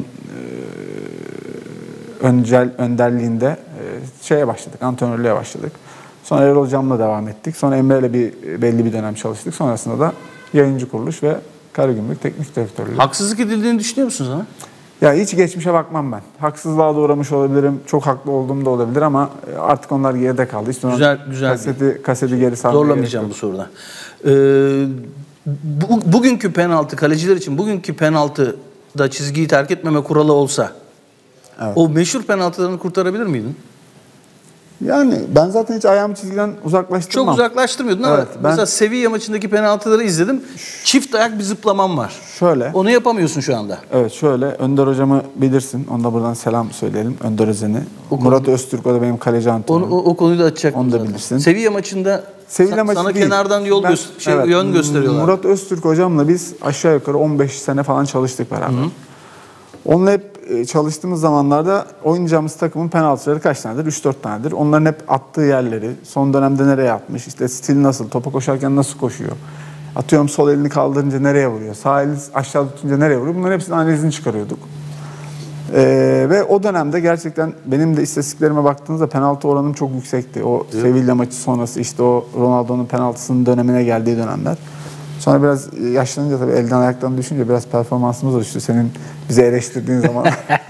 e, öncel önderliğinde e, şeye başladık, antrenörlüğe başladık. Sonra Erol Hocam'la devam ettik. Sonra Emre'yle bir belli bir dönem çalıştık. Sonrasında da yayıncı kuruluş ve Karagümrük Teknik Direktörlüğü. Haksızlık edildiğini düşünüyor musun sana? Ya hiç geçmişe bakmam ben. Haksızlığa da uğramış olabilirim. Çok haklı olduğum da olabilir ama artık onlar geride kaldı. İşte Güzel- güzel kaseti, kaseti geri sarmaya Zorlamayacağım bu gerek yok. soruda. Ee, bu, bugünkü penaltı, kaleciler için bugünkü penaltıda çizgiyi terk etmeme kuralı olsa Evet. o meşhur penaltılarını kurtarabilir miydin? Yani ben zaten hiç ayağımı çizgiden Çok uzaklaştırmam. uzaklaştırmıyordun ama Evet, ben- mesela Sevilla maçındaki penaltıları izledim. Çift ayak bir zıplamam var. Şöyle. Onu yapamıyorsun şu anda. Evet şöyle Önder hocamı bilirsin. Onda buradan selam söyleyelim. Önder Özen'i. Murat Öztürk o da benim kaleci Onu, antrenörüm. o, o konuyu da açacaktım Onu da zaten. bilirsin. Sevilla maçında Sevilla sa- maçı sana değil. kenardan yol Ben- gö- şey, evet, yön gösteriyorlar. Murat Öztürk hocamla biz aşağı yukarı on beş sene falan çalıştık beraber. Onunla hep e, çalıştığımız zamanlarda oynayacağımız takımın penaltıları kaç tanedir? üç dört tanedir. Onların hep attığı yerleri, son dönemde nereye atmış, işte stil nasıl, topa koşarken nasıl koşuyor. Atıyorum sol elini kaldırınca nereye vuruyor, sağ elini aşağı tutunca nereye vuruyor. Bunların hepsinin analizini çıkarıyorduk. Ee, ve o dönemde gerçekten benim de istatistiklerime baktığınızda penaltı oranım çok yüksekti. O Sevilla maçı sonrası işte o Ronaldo'nun penaltısının dönemine geldiği dönemler. Sonra biraz yaşlanınca tabii elden ayaktan düşünce biraz performansımız da düştü senin bizi eleştirdiğin zaman.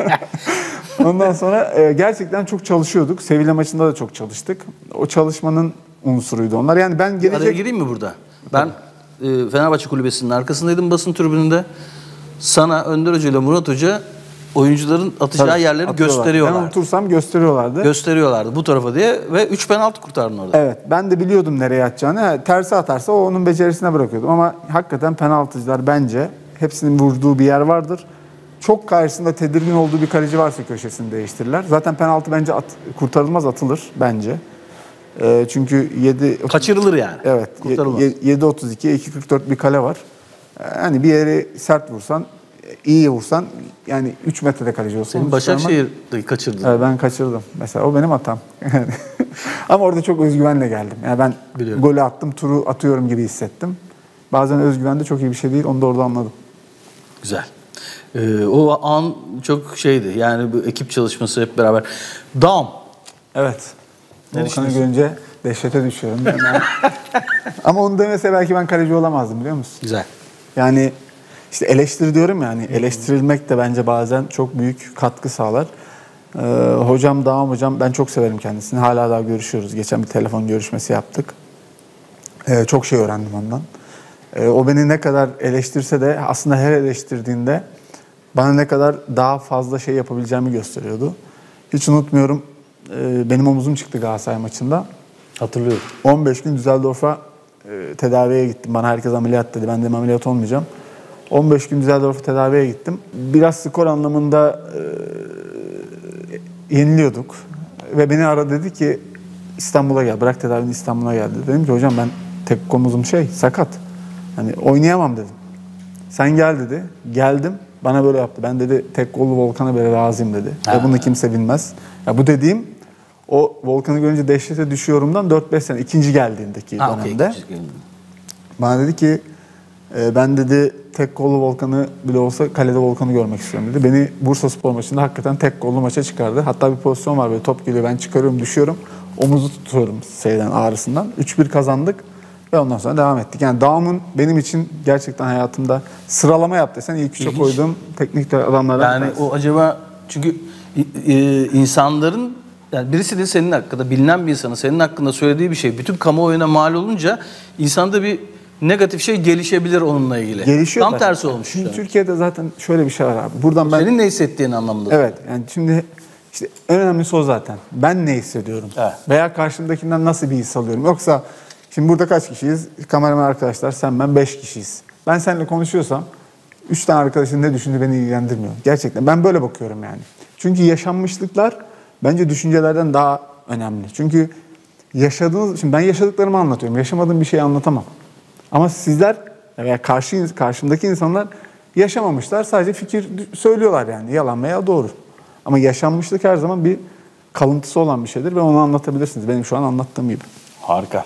Ondan sonra e, gerçekten çok çalışıyorduk. Sevilla maçında da çok çalıştık. O çalışmanın unsuruydu onlar. Yani ben Araya gelecek... gireyim mi burada? Ben e, Fenerbahçe Kulübesi'nin arkasındaydım basın tribününde. Sana Önder Hoca ile Murat Hoca oyuncuların atacağı Tabii, yerleri atıyorlar. gösteriyorlar. Ben unutursam gösteriyorlardı. Gösteriyorlardı bu tarafa diye ve üç penaltı kurtardın orada. Evet, ben de biliyordum nereye atacağını. Ha, tersi atarsa o onun becerisine bırakıyordum. Ama hakikaten penaltıcılar bence hepsinin vurduğu bir yer vardır. Çok karşısında tedirgin olduğu bir kaleci varsa köşesini değiştirirler. Zaten penaltı bence at, kurtarılmaz, atılır bence. Ee, çünkü yedi Kaçırılır yani. Evet, Kurtarılmaz. yedi otuz iki, iki kırk dört bir kale var. Yani bir yeri sert vursan, iyi vursan yani üç metrede kaleci olsa. Senin onu çıkarmak- Başakşehir'de kaçırdın. Evet, ben kaçırdım. Mesela o benim hatam. Yani ama orada çok özgüvenle geldim. Yani ben Biliyorum. golü attım, turu atıyorum gibi hissettim. Bazen özgüven de çok iyi bir şey değil. Onu da orada anladım. Güzel. Ee, o an çok şeydi. Yani bu ekip çalışması hep beraber. Dam. Evet. Ne Volkan'ı düşünüyorsun? görünce dehşete düşüyorum. Yani ama onu demese belki ben kaleci olamazdım biliyor musun? Güzel. Yani işte eleştiri diyorum yani eleştirilmek de bence bazen çok büyük katkı sağlar. Ee, hocam Dağım hocam ben çok severim kendisini. Hala daha görüşüyoruz. Geçen bir telefon görüşmesi yaptık. Ee, çok şey öğrendim ondan. Ee, o beni ne kadar eleştirse de aslında her eleştirdiğinde bana ne kadar daha fazla şey yapabileceğimi gösteriyordu. Hiç unutmuyorum. e, benim omuzum çıktı Galatasaray maçında. Hatırlıyorum. on beş gün Düsseldorf'a e, tedaviye gittim. Bana herkes ameliyat dedi. Ben de ameliyat olmayacağım. on beş gün Düsseldorf'a tedaviye gittim. Biraz skor anlamında e, yeniliyorduk. Ve beni aradı dedi ki İstanbul'a gel. Bırak tedavini İstanbul'a gel dedi. Dedim ki hocam ben tek omuzum şey sakat. Hani oynayamam dedim. Sen gel dedi. Geldim. Bana böyle yaptı. Ben dedi tek kollu Volkan'a böyle razıyım dedi. Ha. Ve bunu kimse bilmez. Ya bu dediğim o Volkan'ı görünce dehşete düşüyorumdan dört beş sene ikinci geldiğindeki Ha, dönemde. okay. Bana dedi ki e, ben dedi tek kollu Volkan'ı bile olsa kalede Volkan'ı görmek istiyorum dedi. Beni Bursaspor maçında hakikaten tek kollu maça çıkardı. Hatta bir pozisyon var böyle top geliyor ben çıkarıyorum düşüyorum. Omuzu tutuyorum şeyden ağrısından. üç bir kazandık ve ondan sonra devam ettik. Yani Daum'un benim için gerçekten hayatımda sıralama yap desen ilk üçe koyduğum teknik adamlardan. Yani o acaba çünkü e, insanların yani birisinin senin hakkında bilinen bir insanın senin hakkında söylediği bir şey bütün kamuoyuna mal olunca insanda bir negatif şey gelişebilir onunla ilgili. Gelişiyor Tam zaten. tersi olmuş. Şimdi yani. Türkiye'de zaten şöyle bir şey var abi. Buradan ben Senin ne hissettiğin anlamında. evet yani şimdi işte en önemlisi o zaten. Ben ne hissediyorum? Evet. Veya karşımdakinden nasıl bir his alıyorum? Yoksa şimdi burada kaç kişiyiz? Kameraman arkadaşlar sen ben beş kişiyiz. Ben seninle konuşuyorsam üç tane arkadaşın ne düşündüğü beni ilgilendirmiyor. Gerçekten ben böyle bakıyorum yani. Çünkü yaşanmışlıklar bence düşüncelerden daha önemli. Çünkü yaşadığınız, şimdi ben yaşadıklarımı anlatıyorum. Yaşamadığım bir şeyi anlatamam. Ama sizler veya karşı, karşımdaki insanlar yaşamamışlar. Sadece fikir söylüyorlar yani. Yalan veya doğru. Ama yaşanmışlık her zaman bir kalıntısı olan bir şeydir ve onu anlatabilirsiniz. Benim şu an anlattığım gibi. Harika.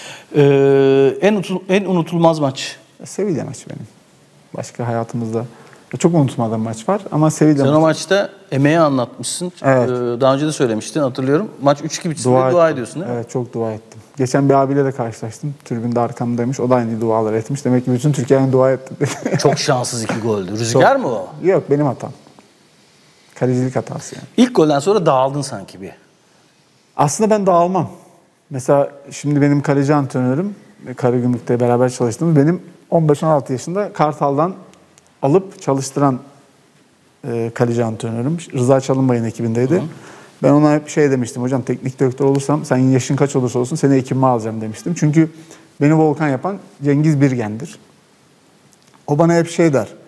Ee, en, unutul, en unutulmaz maç. Sevilla maçı benim. Başka hayatımızda çok unutmadığım maç var ama Sevilla Sen maçı. o maçta emeği anlatmışsın. Evet. Ee, daha önce de söylemiştin hatırlıyorum. Maç üç iki bitsin dua, dua ediyorsun değil mi? Evet çok dua ettim. Geçen bir abiyle de karşılaştım. Tribünde arkamdaymış. O da aynı dualar etmiş. Demek ki bütün Türkiye'nin dua etti. Çok şanssız iki goldü. Rüzgar Çok. mı o? Yok benim hatam. Kalecilik hatası yani. İlk golden sonra dağıldın sanki bir. Aslında ben dağılmam. Mesela şimdi benim kaleci antrenörüm, Karagümrük'te beraber çalıştığımız benim on beş on altı yaşında Kartal'dan alıp çalıştıran e, kaleci antrenörüm. Rıza Çalınbay'ın ekibindeydi. Hı. Ben ona hep şey demiştim, hocam teknik direktör olursam sen yaşın kaç olursa olsun seni ekibime alacağım demiştim. Çünkü beni Volkan yapan Cengiz Birgen'dir. O bana hep şey der,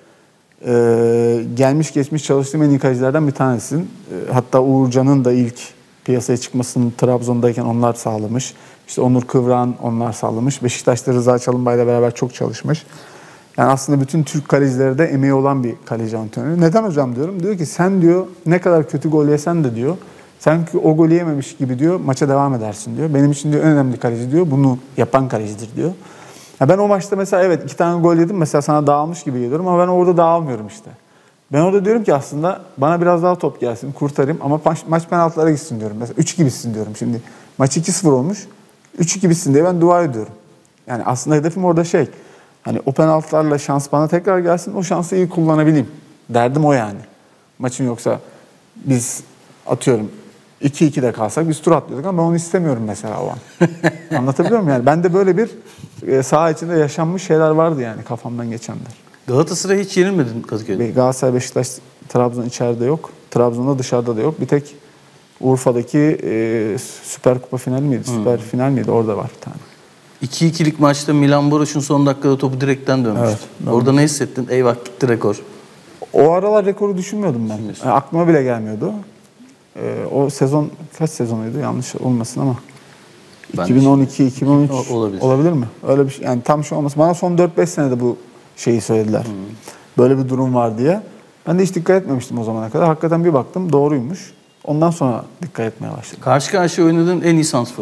e, gelmiş geçmiş çalıştığım en iyi kalecilerden bir tanesisin. E, hatta Uğurcan'ın da ilk piyasaya çıkmasını Trabzon'dayken onlar sağlamış. İşte Onur Kıvran onlar sağlamış. Beşiktaş'ta Rıza Çalınbay'la beraber çok çalışmış. Yani aslında bütün Türk kalecileri de emeği olan bir kaleci antrenörü. Neden hocam diyorum? Diyor ki sen diyor ne kadar kötü gol yesen de diyor sanki o golü yememiş gibi diyor maça devam edersin diyor. Benim için diyor en önemli kaleci diyor. Bunu yapan kalecidir diyor. Ya ben o maçta mesela evet iki tane gol yedim. Mesela sana dağılmış gibi geliyorum ama ben orada dağılmıyorum işte. Ben orada diyorum ki aslında bana biraz daha top gelsin, kurtarayım ama maç, maç penaltılara gitsin diyorum. Mesela üç iki bitsin diyorum şimdi. Maç iki sıfır olmuş. üç iki bitsin diye ben dua ediyorum. Yani aslında hedefim orada şey. Hani o penaltılarla şans bana tekrar gelsin, o şansı iyi kullanabileyim. Derdim o yani. Maçın yoksa biz atıyorum iki ikide kalsak biz tur atlıyorduk ama ben onu istemiyorum mesela o an. Anlatabiliyor muyum yani? Bende böyle bir saha içinde yaşanmış şeyler vardı yani kafamdan geçenler. Galatasaray'a hiç yenilmedin Kadıköy'de. Galatasaray, Beşiktaş, Trabzon içeride yok. Trabzon'da dışarıda da yok. Bir tek Urfa'daki e, Süper Kupa finali miydi? Hmm. Süper final miydi? Orada var bir tane. iki ikilik maçta Milan Baroş'un son dakikada topu direkten dönmüştü. Evet, orada ne hissettin? Eyvah gitti rekor. O aralar rekoru düşünmüyordum ben. Yani aklıma bile gelmiyordu. Ee, o sezon kaç sezonuydu? Yanlış olmasın ama. Ben iki bin on iki iki bin on üç olabilir. Olabilir mi? Öyle bir şey. Yani tam şu olmasın. Bana son dört beş senede bu şeyi söylediler. Hmm. Böyle bir durum var diye. Ben de hiç dikkat etmemiştim o zamana kadar. Hakikaten bir baktım doğruymuş. Ondan sonra dikkat etmeye başladım. Karşı karşıya oynadığın en iyi santrfor.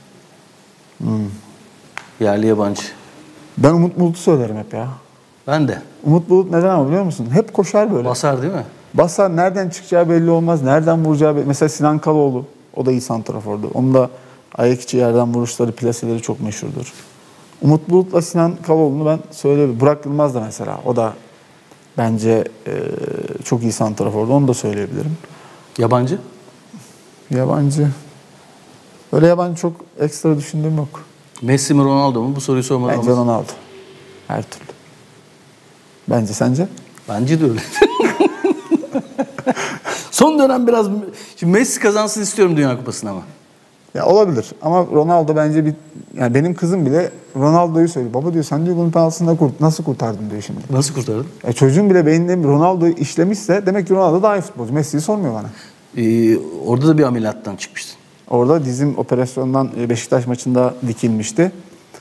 Hmm. Yerli yabancı. Ben Umut Bulut'u söylerim hep ya. Ben de. Umut Bulut neden ama biliyor musun? Hep koşar böyle. Basar değil mi? Basar, nereden çıkacağı belli olmaz. Nereden vuracağı belli. Mesela Sinan Kaloğlu. O da iyi santrafordu. Onun da ayak içi yerden vuruşları, plaseleri çok meşhurdur. Umut Bulut'la Sinan Kaloğlu'nu ben söyleyebilirim. Burak Yılmaz da mesela. O da bence e, çok iyi santrafordu. Onu da söyleyebilirim. Yabancı? Yabancı. Öyle yabancı çok ekstra düşündüğüm yok. Messi mi Ronaldo mu? Bu soruyu sormadan Bence Ronaldo. Her türlü. Bence sence? Bence de öyle. Son dönem biraz... Şimdi Messi kazansın istiyorum Dünya Kupası'nı ama. Ya olabilir ama Ronaldo bence bir... Yani benim kızım bile Ronaldo'yu söylüyor. Baba diyor sen diyor bunun penaltısını kurt, nasıl kurtardın diyor şimdi. Nasıl kurtardın? E çocuğun bile beyninde Ronaldo'yu işlemişse demek ki Ronaldo daha iyi futbolcu. Messi'yi sormuyor bana. Ee, orada da bir ameliyattan çıkmıştın. Orada dizim operasyondan Beşiktaş maçında dikilmişti.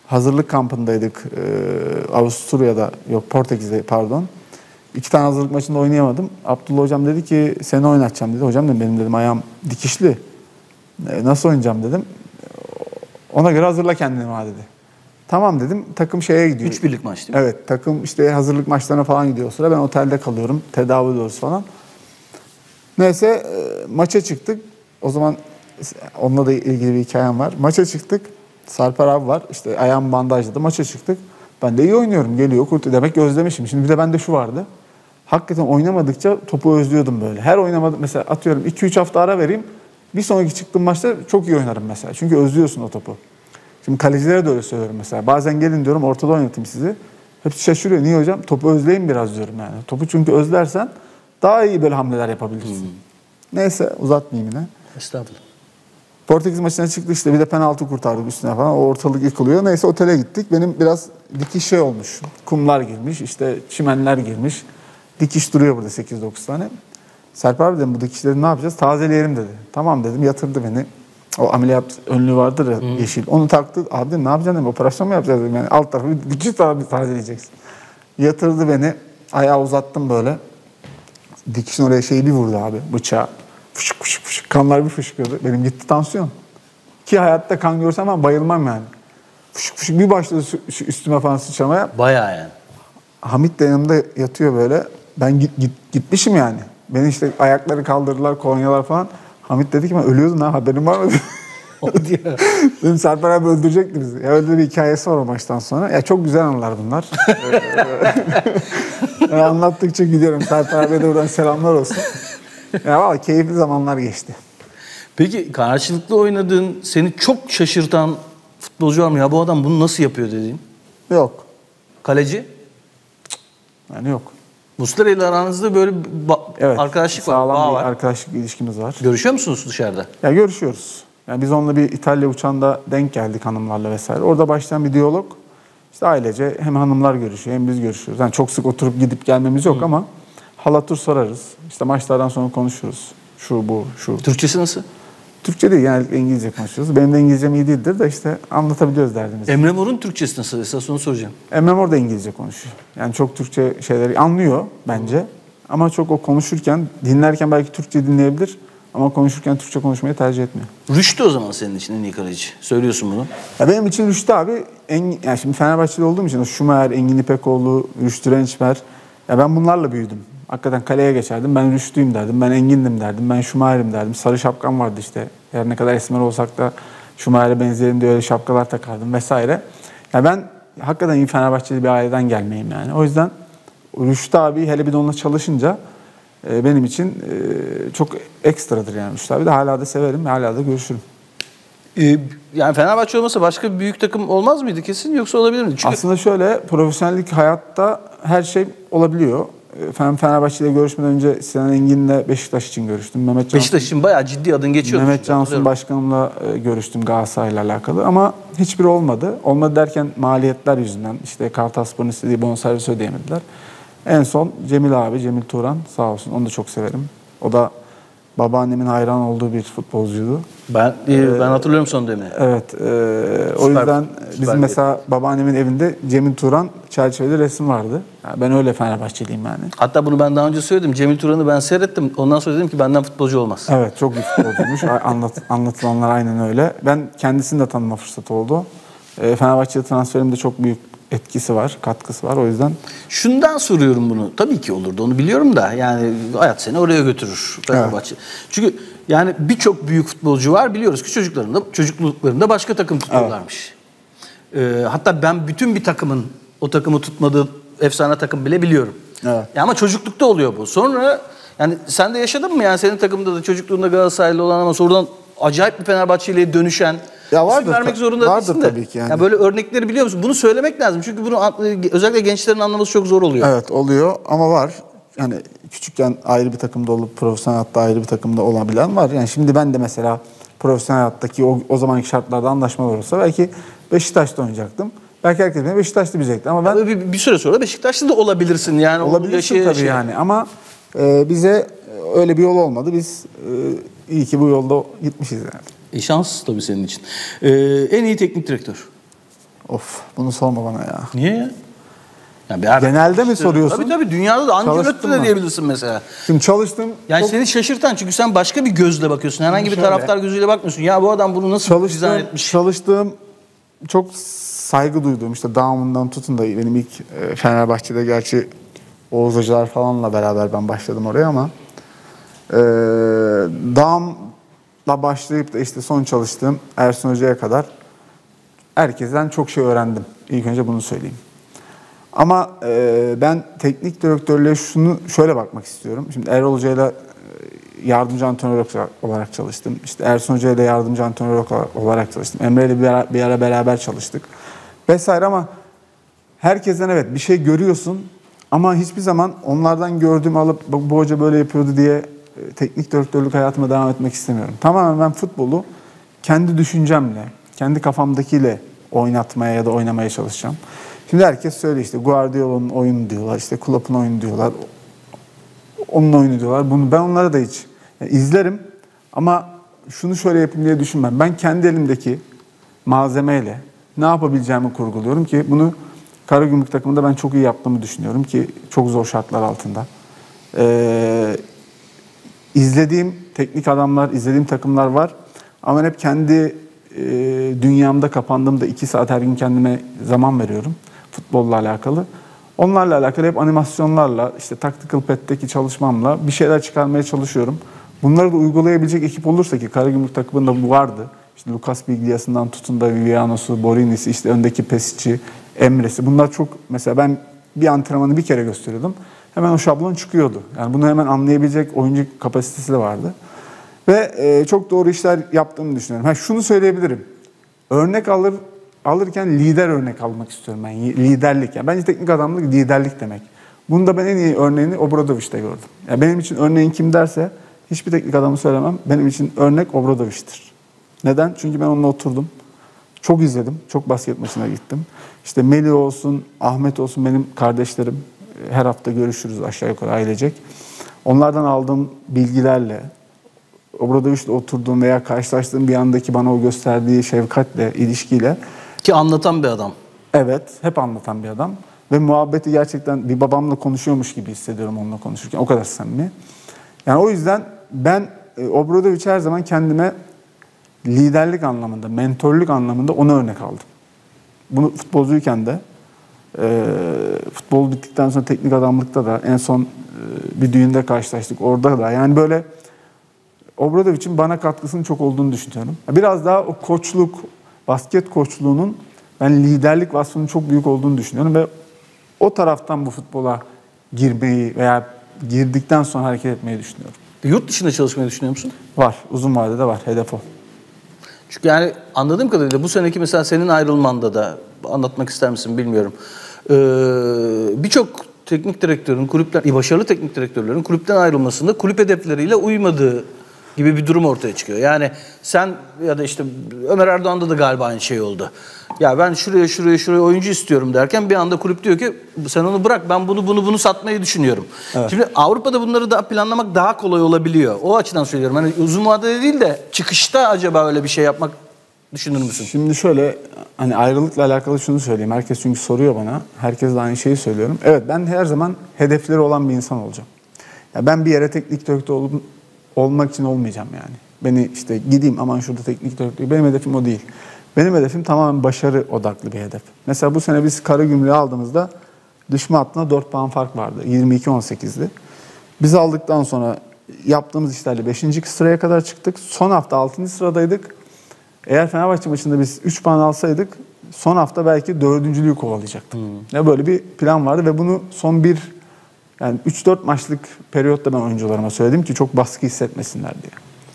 hazırlık kampındaydık. Ee, Avusturya'da, yok Portekiz'de pardon. İki tane hazırlık maçında oynayamadım. Abdullah hocam dedi ki seni oynatacağım dedi. Hocam dedim benim dedim ayağım dikişli. Ee, nasıl oynayacağım dedim. Ona göre hazırla kendini ha dedi. Tamam dedim. Takım şeye gidiyor. Üç birlik maç değil mi? Evet. Takım işte hazırlık maçlarına falan gidiyor o sıra. Ben otelde kalıyorum. Tedavi ediyoruz falan. Neyse e, maça çıktık. O zaman onunla da ilgili bir hikayem var. Maça çıktık. Sarper abi var. İşte ayağım bandajladı. Maça çıktık. Ben de iyi oynuyorum. Geliyor. Kurtu. Demek ki özlemişim. Şimdi bir de bende şu vardı. Hakikaten oynamadıkça topu özlüyordum böyle. Her oynamadım. Mesela atıyorum iki üç hafta ara vereyim. Bir sonraki çıktığım maçta çok iyi oynarım mesela. Çünkü özlüyorsun o topu. Şimdi kalecilere de öyle söylüyorum mesela. Bazen gelin diyorum ortada oynatayım sizi. Hepsi şaşırıyor. Niye hocam? Topu özleyin biraz diyorum yani. Topu çünkü özlersen daha iyi böyle hamleler yapabilirsin. Hmm. Neyse uzatmayayım yine. Estağfurullah. Portekiz maçına çıktı işte bir de penaltı kurtardık üstüne falan. O ortalık yıkılıyor. Neyse otele gittik. Benim biraz dikiş şey olmuş. Kumlar girmiş, işte çimenler girmiş. Dikiş duruyor burada sekiz dokuz tane. Serper abi dedim bu dikişleri ne yapacağız? Tazeleyelim dedi. Tamam dedim yatırdı beni. O ameliyat önlüğü vardır ya, hmm. yeşil. Onu taktı. Abi dedim ne yapacaksın dedim. Operasyon mu yapacağız dedim. Yani alt tarafı dikiş tarafı tazeleyeceksin. Yatırdı beni. Ayağı uzattım böyle. Dikişin oraya şeyi bir vurdu abi. Bıçağı. Fışık fışık fışık. Kanlar bir fışkırdı. Benim gitti tansiyon. Ki hayatta kan görsem ben bayılmam yani. Fışık fışık bir başladı üstüme falan sıçramaya. Bayağı yani. Hamit de yanımda yatıyor böyle. Ben git, git, gitmişim yani. Beni işte ayakları kaldırdılar, kolonyalar falan. Hamit dedi ki ben ölüyordum ha haberin var mı? Dedim Serper abi öldürecekti bizi. Ya öyle bir hikayesi var o maçtan sonra. Ya çok güzel anılar bunlar. yani anlattıkça gidiyorum. Serper abiye de buradan selamlar olsun. Ya valla keyifli zamanlar geçti. Peki karşılıklı oynadığın, seni çok şaşırtan futbolcu var mı? Ya bu adam bunu nasıl yapıyor dediğin? Yok. Kaleci? Yani yok. Muslera ile aranızda böyle ba- evet, arkadaşlık var, sağlam bağ bir var. arkadaşlık ilişkimiz var. Görüşüyor musunuz dışarıda? Ya görüşüyoruz. Yani biz onunla bir İtalya uçağında denk geldik hanımlarla vesaire. Orada başlayan bir diyalog. İşte ailece hem hanımlar görüşüyor hem biz görüşüyoruz. Yani çok sık oturup gidip gelmemiz yok Hı. ama halatur sorarız. İşte maçlardan sonra konuşuruz. Şu bu şu. Türkçesi nasıl? Türkçe değil genellikle İngilizce konuşuyoruz. Benim de İngilizcem iyi değildir de işte anlatabiliyoruz derdimizi. Emre Mor'un Türkçesi nasıl? Esas onu soracağım. Emre Mor da İngilizce konuşuyor. Yani çok Türkçe şeyleri anlıyor bence. Hı. Ama çok o konuşurken, dinlerken belki Türkçe dinleyebilir. Ama konuşurken Türkçe konuşmayı tercih etmiyor. Rüştü o zaman senin için en iyi kaleci. Söylüyorsun bunu. Ya benim için Rüştü abi, en, yani şimdi Fenerbahçeli olduğum için o Şumer, Engin İpekoğlu, Rüştü Rençmer. Ya ben bunlarla büyüdüm. Hakikaten kaleye geçerdim. Ben Rüştü'yüm derdim. Ben Engin'dim derdim. Ben Şumer'im derdim. Sarı şapkam vardı işte. Her ne kadar esmer olsak da Şumer'e benzeyelim diye öyle şapkalar takardım vesaire. Ya ben hakikaten iyi Fenerbahçeli bir aileden gelmeyim yani. O yüzden Rüştü abi hele bir de onunla çalışınca benim için çok ekstradır yani. Rüştü abi de hala da severim. Hala da görüşürüm. Ee, yani Fenerbahçe olmasa başka bir büyük takım olmaz mıydı kesin yoksa olabilir mi? Çünkü... Aslında şöyle profesyonellik hayatta her şey olabiliyor. Fenerbahçe ile görüşmeden önce Sinan Engin'le Beşiktaş için görüştüm. Mehmet Cansu, Beşiktaş için bayağı ciddi adın geçiyordu. Mehmet Cansu başkanımla görüştüm Galatasaray'la alakalı ama hiçbiri olmadı. Olmadı derken maliyetler yüzünden işte Kartalspor'un istediği bonservis ödeyemediler. En son Cemil abi, Cemil Turan sağ olsun onu da çok severim. O da babaannemin hayran olduğu bir futbolcuydu. Ben ee, ben hatırlıyorum son dönemi. Evet. E, o süper, yüzden süper bizim mesela babaannemin evinde Cemil Turan çerçeveli resim vardı. Yani ben öyle Fenerbahçeliyim yani. Hatta bunu ben daha önce söyledim. Cemil Turan'ı ben seyrettim. Ondan sonra dedim ki benden futbolcu olmaz. Evet, çok iyi futbolcuymuş. Anlat, anlatılanlar aynen öyle. Ben kendisini de tanıma fırsatı oldu. E, Fenerbahçe'ye transferimde çok büyük etkisi var, katkısı var. O yüzden... Şundan soruyorum bunu. Tabii ki olurdu. Onu biliyorum da. Yani hayat seni oraya götürür Fenerbahçe. Evet. Çünkü yani birçok büyük futbolcu var. Biliyoruz ki çocuklarında, çocukluklarında başka takım tutuyorlarmış. Evet. Ee, hatta ben bütün bir takımın o takımı tutmadığı efsane takım bile biliyorum. Evet. Ya ama çocuklukta oluyor bu. Sonra yani sen de yaşadın mı? Yani senin takımda da çocukluğunda Galatasaraylı olan ama sonradan acayip bir Fenerbahçe'yle dönüşen... Ya vardır, vermek zorunda vardır değilsin de. Tabii ki yani. Ya böyle örnekleri biliyor musun? Bunu söylemek lazım. Çünkü bunu özellikle gençlerin anlaması çok zor oluyor. Evet oluyor ama var. Yani küçükken ayrı bir takımda olup profesyonel hayatta ayrı bir takımda olabilen var. Yani şimdi ben de mesela profesyonel hayattaki o, o zamanki şartlarda anlaşmalar olsa belki Beşiktaş'ta oynayacaktım. Belki herkes beni Beşiktaş'ta bilecekti ama ben... Bir, bir süre sonra Beşiktaş'ta da olabilirsin yani. Olabilirsin tabii şey. yani ama e, bize öyle bir yol olmadı. Biz e, iyi ki bu yolda gitmişiz yani. E şans tabii senin için. Ee, en iyi teknik direktör? Of, bunu sorma bana ya. Niye ya? Yani bir ara- Genelde mi İşte, soruyorsun? Tabii tabii dünyada da Ancelotti Çalıştın de mı? diyebilirsin mesela. Şimdi çalıştım. Yani çok seni şaşırtan çünkü sen başka bir gözle bakıyorsun. Herhangi bir Şöyle. taraftar gözüyle bakmıyorsun. Ya bu adam bunu nasıl dizayn çalıştığım, etmiş? çalıştığım çok saygı duyduğum işte Daum'dan tutun da benim ilk e, Fenerbahçe'de gerçi Oğuz Hocalar falanla beraber ben başladım oraya ama e, Daum'la başlayıp da işte son çalıştığım Ersun Hoca'ya kadar herkesten çok şey öğrendim. İlk önce bunu söyleyeyim. Ama e, ben teknik direktörlüğe şunu şöyle bakmak istiyorum. Şimdi Erol Hoca'yla yardımcı antrenör olarak çalıştım. İşte Ersun Hoca'yla yardımcı antrenör olarak çalıştım. Emre'yle bir ara, bir ara beraber çalıştık. Vesaire ama herkesten evet bir şey görüyorsun ama hiçbir zaman onlardan gördüğümü alıp bu hoca böyle yapıyordu diye teknik direktörlük hayatıma devam etmek istemiyorum. Tamamen ben futbolu kendi düşüncemle, kendi kafamdakiyle oynatmaya ya da oynamaya çalışacağım. Şimdi herkes söylüyor işte Guardiola'nın oyunu diyorlar, işte Klopp'un oyunu diyorlar. Onun oyunu diyorlar. Bunu ben onlara da hiç yani izlerim ama şunu şöyle yapayım diye düşünmem. Ben kendi elimdeki malzemeyle ne yapabileceğimi kurguluyorum ki bunu Karagümrük takımında ben çok iyi yaptığımı düşünüyorum ki çok zor şartlar altında. Ee, izlediğim teknik adamlar, izlediğim takımlar var ama ben hep kendi e, dünyamda kapandığımda iki saat her gün kendime zaman veriyorum futbolla alakalı. Onlarla alakalı hep animasyonlarla, işte Tactical Pad'deki çalışmamla bir şeyler çıkarmaya çalışıyorum. Bunları da uygulayabilecek ekip olursa ki Karagümrük takımında bu vardı. İşte Lucas Biglia'sından tutun da Viviano'su, Borini'si, işte öndeki Pesic'i, Emre'si. Bunlar çok mesela ben bir antrenmanı bir kere gösteriyordum. Hemen o şablon çıkıyordu. Yani bunu hemen anlayabilecek oyuncu kapasitesi de vardı. Ve e, çok doğru işler yaptığımı düşünüyorum. Ha, şunu söyleyebilirim. Örnek alır alırken lider örnek almak istiyorum ben. Liderlik. Yani bence teknik adamlık liderlik demek. Bunu da ben en iyi örneğini Obradoviç'te gördüm. Yani benim için örneğin kim derse hiçbir teknik adamı söylemem. Benim için örnek Obradoviç'tir. Neden? Çünkü ben onunla oturdum. Çok izledim. Çok basket maçına gittim. İşte Melih olsun, Ahmet olsun benim kardeşlerim. Her hafta görüşürüz aşağı yukarı ailecek. Onlardan aldığım bilgilerle, Obradoviç'le oturduğum veya karşılaştığım bir andaki bana o gösterdiği şefkatle, ilişkiyle. Ki anlatan bir adam. Evet, hep anlatan bir adam. Ve muhabbeti gerçekten bir babamla konuşuyormuş gibi hissediyorum onunla konuşurken. O kadar samimi. Yani o yüzden ben Obradoviç her zaman kendime liderlik anlamında, mentörlük anlamında ona örnek aldım. Bunu futbolcuyken de, e, futbol bittikten sonra teknik adamlıkta da, en son e, bir düğünde karşılaştık orada da. Yani böyle Obradoviç'in bana katkısının çok olduğunu düşünüyorum. Biraz daha o koçluk, basket koçluğunun ben liderlik vasfının çok büyük olduğunu düşünüyorum ve o taraftan bu futbola girmeyi veya girdikten sonra hareket etmeyi düşünüyorum. Yurt dışında çalışmayı düşünüyor musun? Var, uzun vadede var, hedef o. Çünkü yani anladığım kadarıyla bu seneki mesela senin ayrılmanda da anlatmak ister misin bilmiyorum. Ee, Birçok teknik direktörün, kulüpler, başarılı teknik direktörlerin kulüpten ayrılmasında kulüp hedefleriyle uymadığı gibi bir durum ortaya çıkıyor. Yani sen ya da işte Ömer Erdoğan'da da galiba aynı şey oldu. Ya ben şuraya şuraya şuraya oyuncu istiyorum derken bir anda kulüp diyor ki sen onu bırak ben bunu bunu bunu satmayı düşünüyorum. Evet. Şimdi Avrupa'da bunları da planlamak daha kolay olabiliyor. O açıdan söylüyorum. Hani uzun vadede değil de çıkışta acaba öyle bir şey yapmak düşünür müsün? Şimdi şöyle hani ayrılıkla alakalı şunu söyleyeyim. Herkes çünkü soruyor bana. Herkes de aynı şeyi söylüyorum. Evet ben her zaman hedefleri olan bir insan olacağım. Ya ben bir yere teknik direktör olup olmak için olmayacağım yani. Beni işte gideyim aman şurada teknik direktör. Benim hedefim o değil. Benim hedefim tamamen başarı odaklı bir hedef. Mesela bu sene biz Karagümrük'ü aldığımızda düşme hattına dört puan fark vardı. yirmi iki on sekizdi. Biz aldıktan sonra yaptığımız işlerle beşinci sıraya kadar çıktık. Son hafta altıncı sıradaydık. Eğer Fenerbahçe maçında biz üç puan alsaydık son hafta belki dördüncülüğü kovalayacaktık. Hmm. Ya böyle bir plan vardı ve bunu son bir yani üç dört maçlık periyotta ben oyuncularıma söyledim ki çok baskı hissetmesinler diye.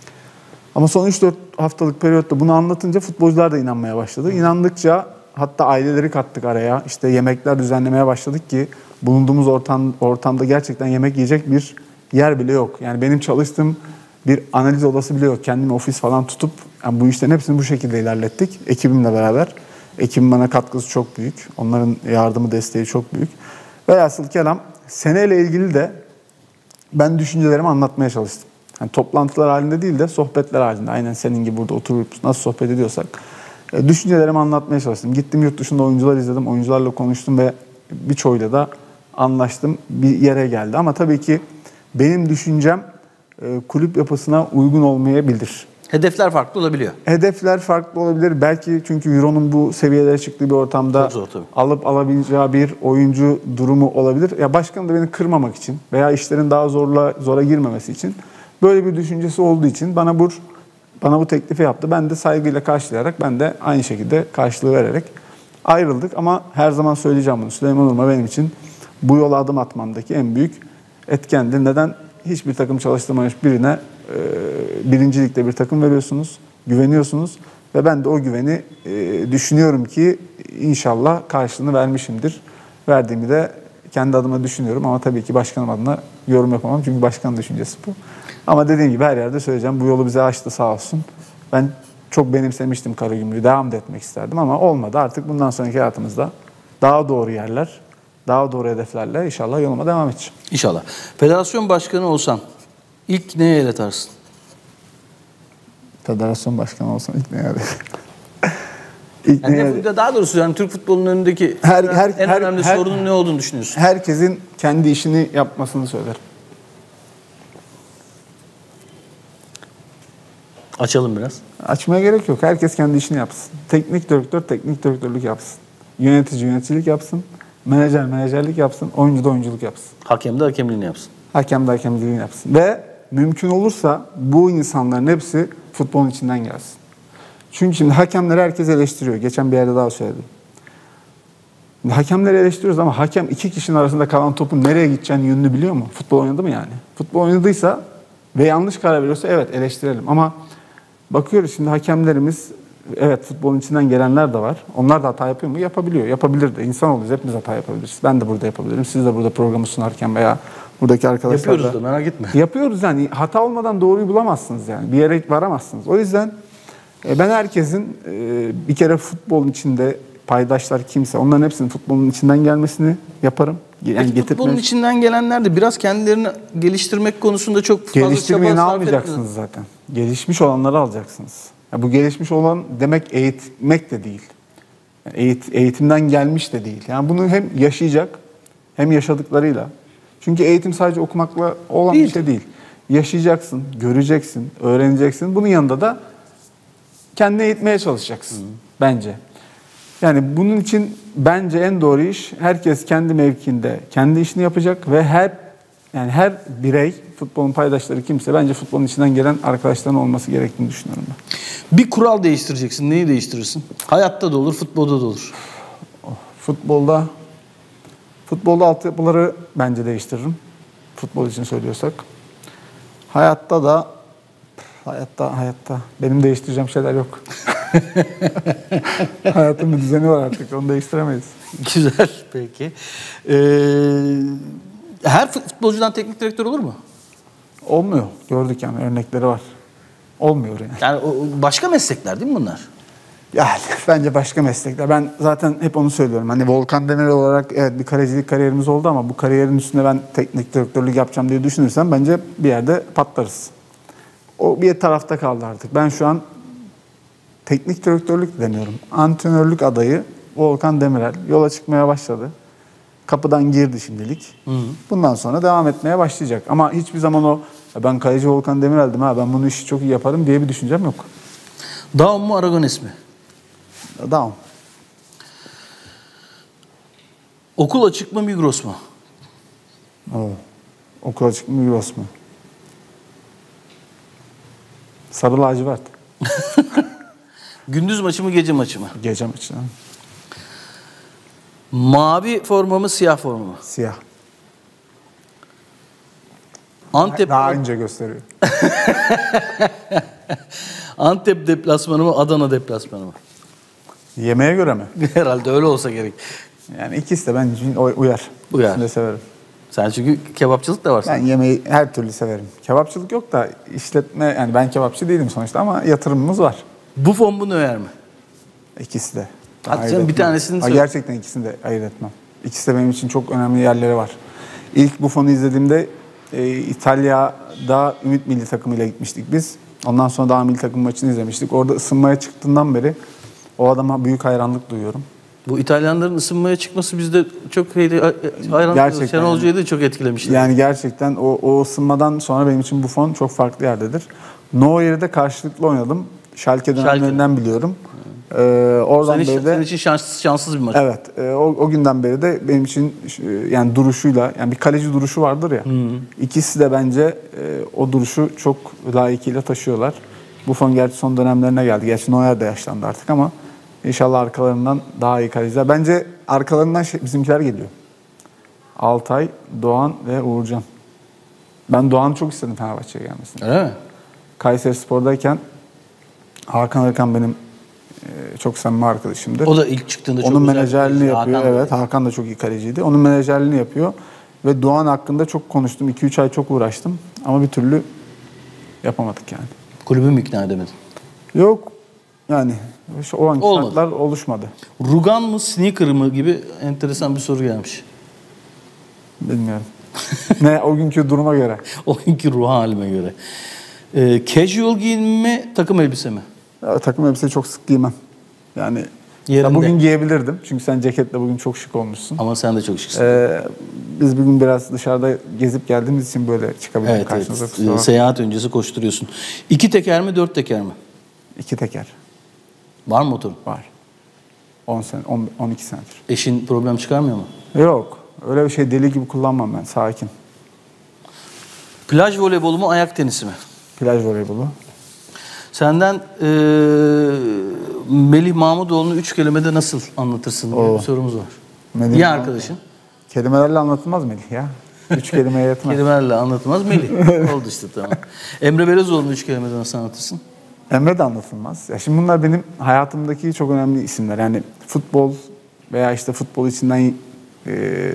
Ama son üç dört haftalık periyotta bunu anlatınca futbolcular da inanmaya başladı. İnandıkça hatta aileleri kattık araya. İşte yemekler düzenlemeye başladık ki bulunduğumuz ortam, ortamda gerçekten yemek yiyecek bir yer bile yok. Yani benim çalıştığım bir analiz odası bile yok. Kendimi ofis falan tutup yani bu işlerin hepsini bu şekilde ilerlettik. Ekibimle beraber. Ekibim bana katkısı çok büyük. Onların yardımı, desteği çok büyük. Velhasıl kelam seneyle ilgili de ben düşüncelerimi anlatmaya çalıştım. Yani toplantılar halinde değil de sohbetler halinde. Aynen senin gibi burada oturup nasıl sohbet ediyorsak. E, düşüncelerimi anlatmaya çalıştım. Gittim yurt dışında oyuncular izledim, oyuncularla konuştum ve birçoğuyla da anlaştım. Bir yere geldi. Ama tabii ki benim düşüncem e, kulüp yapısına uygun olmayabilir. Hedefler farklı olabiliyor. Hedefler farklı olabilir. Belki çünkü Euro'nun bu seviyelere çıktığı bir ortamda Çok zor, alıp alabileceği bir oyuncu durumu olabilir. Ya başkan da beni kırmamak için veya işlerin daha zorla zora girmemesi için böyle bir düşüncesi olduğu için bana bu bana bu teklifi yaptı. Ben de saygıyla karşılayarak ben de aynı şekilde karşılığı vererek ayrıldık. Ama her zaman söyleyeceğim bunu. Süleyman Urma benim için bu yola adım atmamdaki en büyük etkendi. Neden? Hiçbir takım çalıştırmamış birine e, birincilikte bir takım veriyorsunuz, güveniyorsunuz ve ben de o güveni e, düşünüyorum ki inşallah karşılığını vermişimdir. Verdiğimi de kendi adıma düşünüyorum ama tabii ki başkanım adına yorum yapamam çünkü başkanın düşüncesi bu. Ama dediğim gibi her yerde söyleyeceğim. Bu yolu bize açtı sağ olsun. Ben çok benimsemiştim Karagümrük'ü. Devam da etmek isterdim ama olmadı. Artık bundan sonraki hayatımızda daha doğru yerler, daha doğru hedeflerle inşallah yoluma devam edeceğim. İnşallah. Federasyon başkanı olsan ilk neye el atarsın? Federasyon başkanı olsam ilk neye ilk Yani neye ne, daha doğrusu yani Türk futbolunun önündeki Her- her- en her- önemli her- sorunun ne olduğunu düşünüyorsun? herkesin kendi işini yapmasını söylerim. Açalım biraz. Açmaya gerek yok. Herkes kendi işini yapsın. Teknik direktör teknik direktörlük yapsın. Yönetici yöneticilik yapsın. Menajer menajerlik yapsın. Oyuncu da oyunculuk yapsın. Hakem de hakemliğini yapsın. Hakem de hakemciliğini yapsın. Ve mümkün olursa bu insanların hepsi futbolun içinden gelsin. Çünkü şimdi hakemleri herkes eleştiriyor. Geçen bir yerde daha söyledim. Şimdi hakemleri eleştiriyoruz ama hakem iki kişinin arasında kalan topun nereye gideceğini yönünü biliyor mu? Futbol oynadı mı yani? Futbol oynadıysa ve yanlış karar veriyorsa evet eleştirelim. Ama bakıyoruz şimdi hakemlerimiz, evet futbolun içinden gelenler de var. Onlar da hata yapıyor mu? Yapabiliyor. Yapabilir de. İnsan oluyoruz. Hepimiz hata yapabiliriz. Ben de burada yapabilirim. Siz de burada programı sunarken veya buradaki arkadaşlar Yapıyoruz da. da merak etme. Yapıyoruz yani. Hata olmadan doğruyu bulamazsınız yani. Bir yere varamazsınız. O yüzden e, ben herkesin e, bir kere futbolun içinde paydaşlar kimse onların hepsinin futbolun içinden gelmesini yaparım. Yani Peki getirtmesi- futbolun içinden gelenler de biraz kendilerini geliştirmek konusunda çok fazla Geliştirmeyeni çaba sarf almayacaksınız etmiyor. zaten. Gelişmiş olanları alacaksınız. Ya bu gelişmiş olan demek eğitmek de değil. Yani eğit, eğitimden gelmiş de değil. Yani bunu hem yaşayacak hem yaşadıklarıyla. Çünkü eğitim sadece okumakla olan Değil. bir şey değil. Yaşayacaksın, göreceksin, öğreneceksin. Bunun yanında da kendini eğitmeye çalışacaksın Hı. bence. Yani bunun için bence en doğru iş herkes kendi mevkinde kendi işini yapacak ve her yani her birey futbolun paydaşları kimse bence futbolun içinden gelen arkadaşların olması gerektiğini düşünüyorum ben. Bir kural değiştireceksin. Neyi değiştirirsin? Hayatta da olur, futbolda da olur. Futbolda futbolda altyapıları bence değiştiririm. Futbol için söylüyorsak. Hayatta da hayatta hayatta benim değiştireceğim şeyler yok. Hayatın bir düzeni var artık. Onu değiştiremeyiz. Güzel peki. Ee, her futbolcudan teknik direktör olur mu? Olmuyor. Gördük yani örnekleri var. Olmuyor yani. Yani o, başka meslekler değil mi bunlar? Yani bence başka meslekler. Ben zaten hep onu söylüyorum. Hani Volkan Demirel olarak evet bir kalecilik kariyerimiz oldu ama bu kariyerin üstünde ben teknik direktörlük yapacağım diye düşünürsem bence bir yerde patlarız. O bir tarafta kaldı artık. Ben şu an teknik direktörlük demiyorum. Antrenörlük adayı Volkan Demirel yola çıkmaya başladı. Kapıdan girdi şimdilik. Hı hı. Bundan sonra devam etmeye başlayacak. Ama hiçbir zaman o ben kaleci Volkan Demirel'dim ha ben bunu işi çok iyi yaparım diye bir düşüncem yok. Daum mu Aragones mi? Daum. Okul açık mı Migros mu? Oo. Okul açık mı Migros mu? Sarı lacivert. Gündüz maçı mı gece maçı mı? Gece maçı. Mavi forma mı siyah forma mı? Siyah. Antep daha önce gösteriyor. Antep deplasmanı mı Adana deplasmanı mı? Yemeğe göre mi? Herhalde öyle olsa gerek. Yani ikisi de bence uyar. Uyar. İkisini de severim. Sen çünkü kebapçılık da var. Ben yemeği her türlü severim. Kebapçılık yok da işletme yani ben kebapçı değilim sonuçta ama yatırımımız var. Buffon mu Neuer mi? İkisi de. Hadi canım bir tanesini ha, söyle. gerçekten ikisini de ayırt etmem. İkisi de benim için çok önemli yerleri var. İlk Buffon'u izlediğimde e, İtalya'da Ümit Milli takımıyla gitmiştik biz. Ondan sonra daha milli takım maçını izlemiştik. Orada ısınmaya çıktığından beri O adama büyük hayranlık duyuyorum. Bu İtalyanların ısınmaya çıkması bizde çok hayran. Gerçekten. Şenol Hoca'yı da çok etkilemişti. Yani gerçekten o, o ısınmadan sonra benim için Buffon çok farklı yerdedir. Neuer'i de karşılıklı oynadım. Schalke dönemlerinden biliyorum. Ee, oradan senin, beri de senin için şanssız, şanssız bir maç. evet, e, o, o günden beri de benim için e, yani duruşuyla, yani bir kaleci duruşu vardır ya. Hı hı. İkisi de bence e, o duruşu çok layıkıyla taşıyorlar. Buffon gerçi son dönemlerine geldi. Gerçi Neuer de yaşlandı artık ama inşallah arkalarından daha iyi kaleciler. Bence arkalarından şey, bizimkiler geliyor. Altay, Doğan ve Uğurcan. Ben Doğan'ı çok istedim Fenerbahçe'ye gelmesini. Öyle mi? Kayserispor'dayken Hakan Arıkan benim e, çok samimi arkadaşımdır. O da ilk çıktığında çok Onun güzel menajerliğini yapıyor. Hakan evet, Hakan da çok iyi kaleciydi. Onun menajerliğini yapıyor. Ve Doğan hakkında çok konuştum. iki üç ay çok uğraştım. Ama bir türlü yapamadık yani. Kulübü mü ikna edemedin? Yok. Yani o anki Olmadı. şartlar oluşmadı. Rugan mı, sneaker mı gibi enteresan bir soru gelmiş. Bilmiyorum. Ne o günkü duruma göre. O günkü ruh halime göre. Ee, casual giyinme mi, takım elbise mi? Ya, takım elbiseyi çok sık giymem. Yani Yerinde. bugün giyebilirdim. Çünkü sen ceketle bugün çok şık olmuşsun. Ama sen de çok şıksın. Ee, biz bugün biraz dışarıda gezip geldiğimiz için böyle çıkabildik evet, karşınıza. evet. Seyahat öncesi koşturuyorsun. İki teker mi, dört teker mi? İki teker. Var mı motorun? Var. on sene, on, on iki senedir. Eşin problem çıkarmıyor mu? Yok. Öyle bir şey deli gibi kullanmam ben. Sakin. Plaj voleybolu mu, ayak tenisi mi? Plaj voleybolu. Senden e, Melih Mahmudoğlu'nu üç kelimede nasıl anlatırsın diye Oo. bir sorumuz var. Melih Niye Mahmudoğlu. arkadaşın? Kelimelerle anlatılmaz Melih ya. Üç kelimeye yetmez. Kelimelerle anlatılmaz Melih. Oldu işte tamam. Emre Belezoğlu'nu üç kelimede nasıl anlatırsın? Emre de anlatılmaz. Ya şimdi bunlar benim hayatımdaki çok önemli isimler. Yani futbol veya işte futbol içinden e,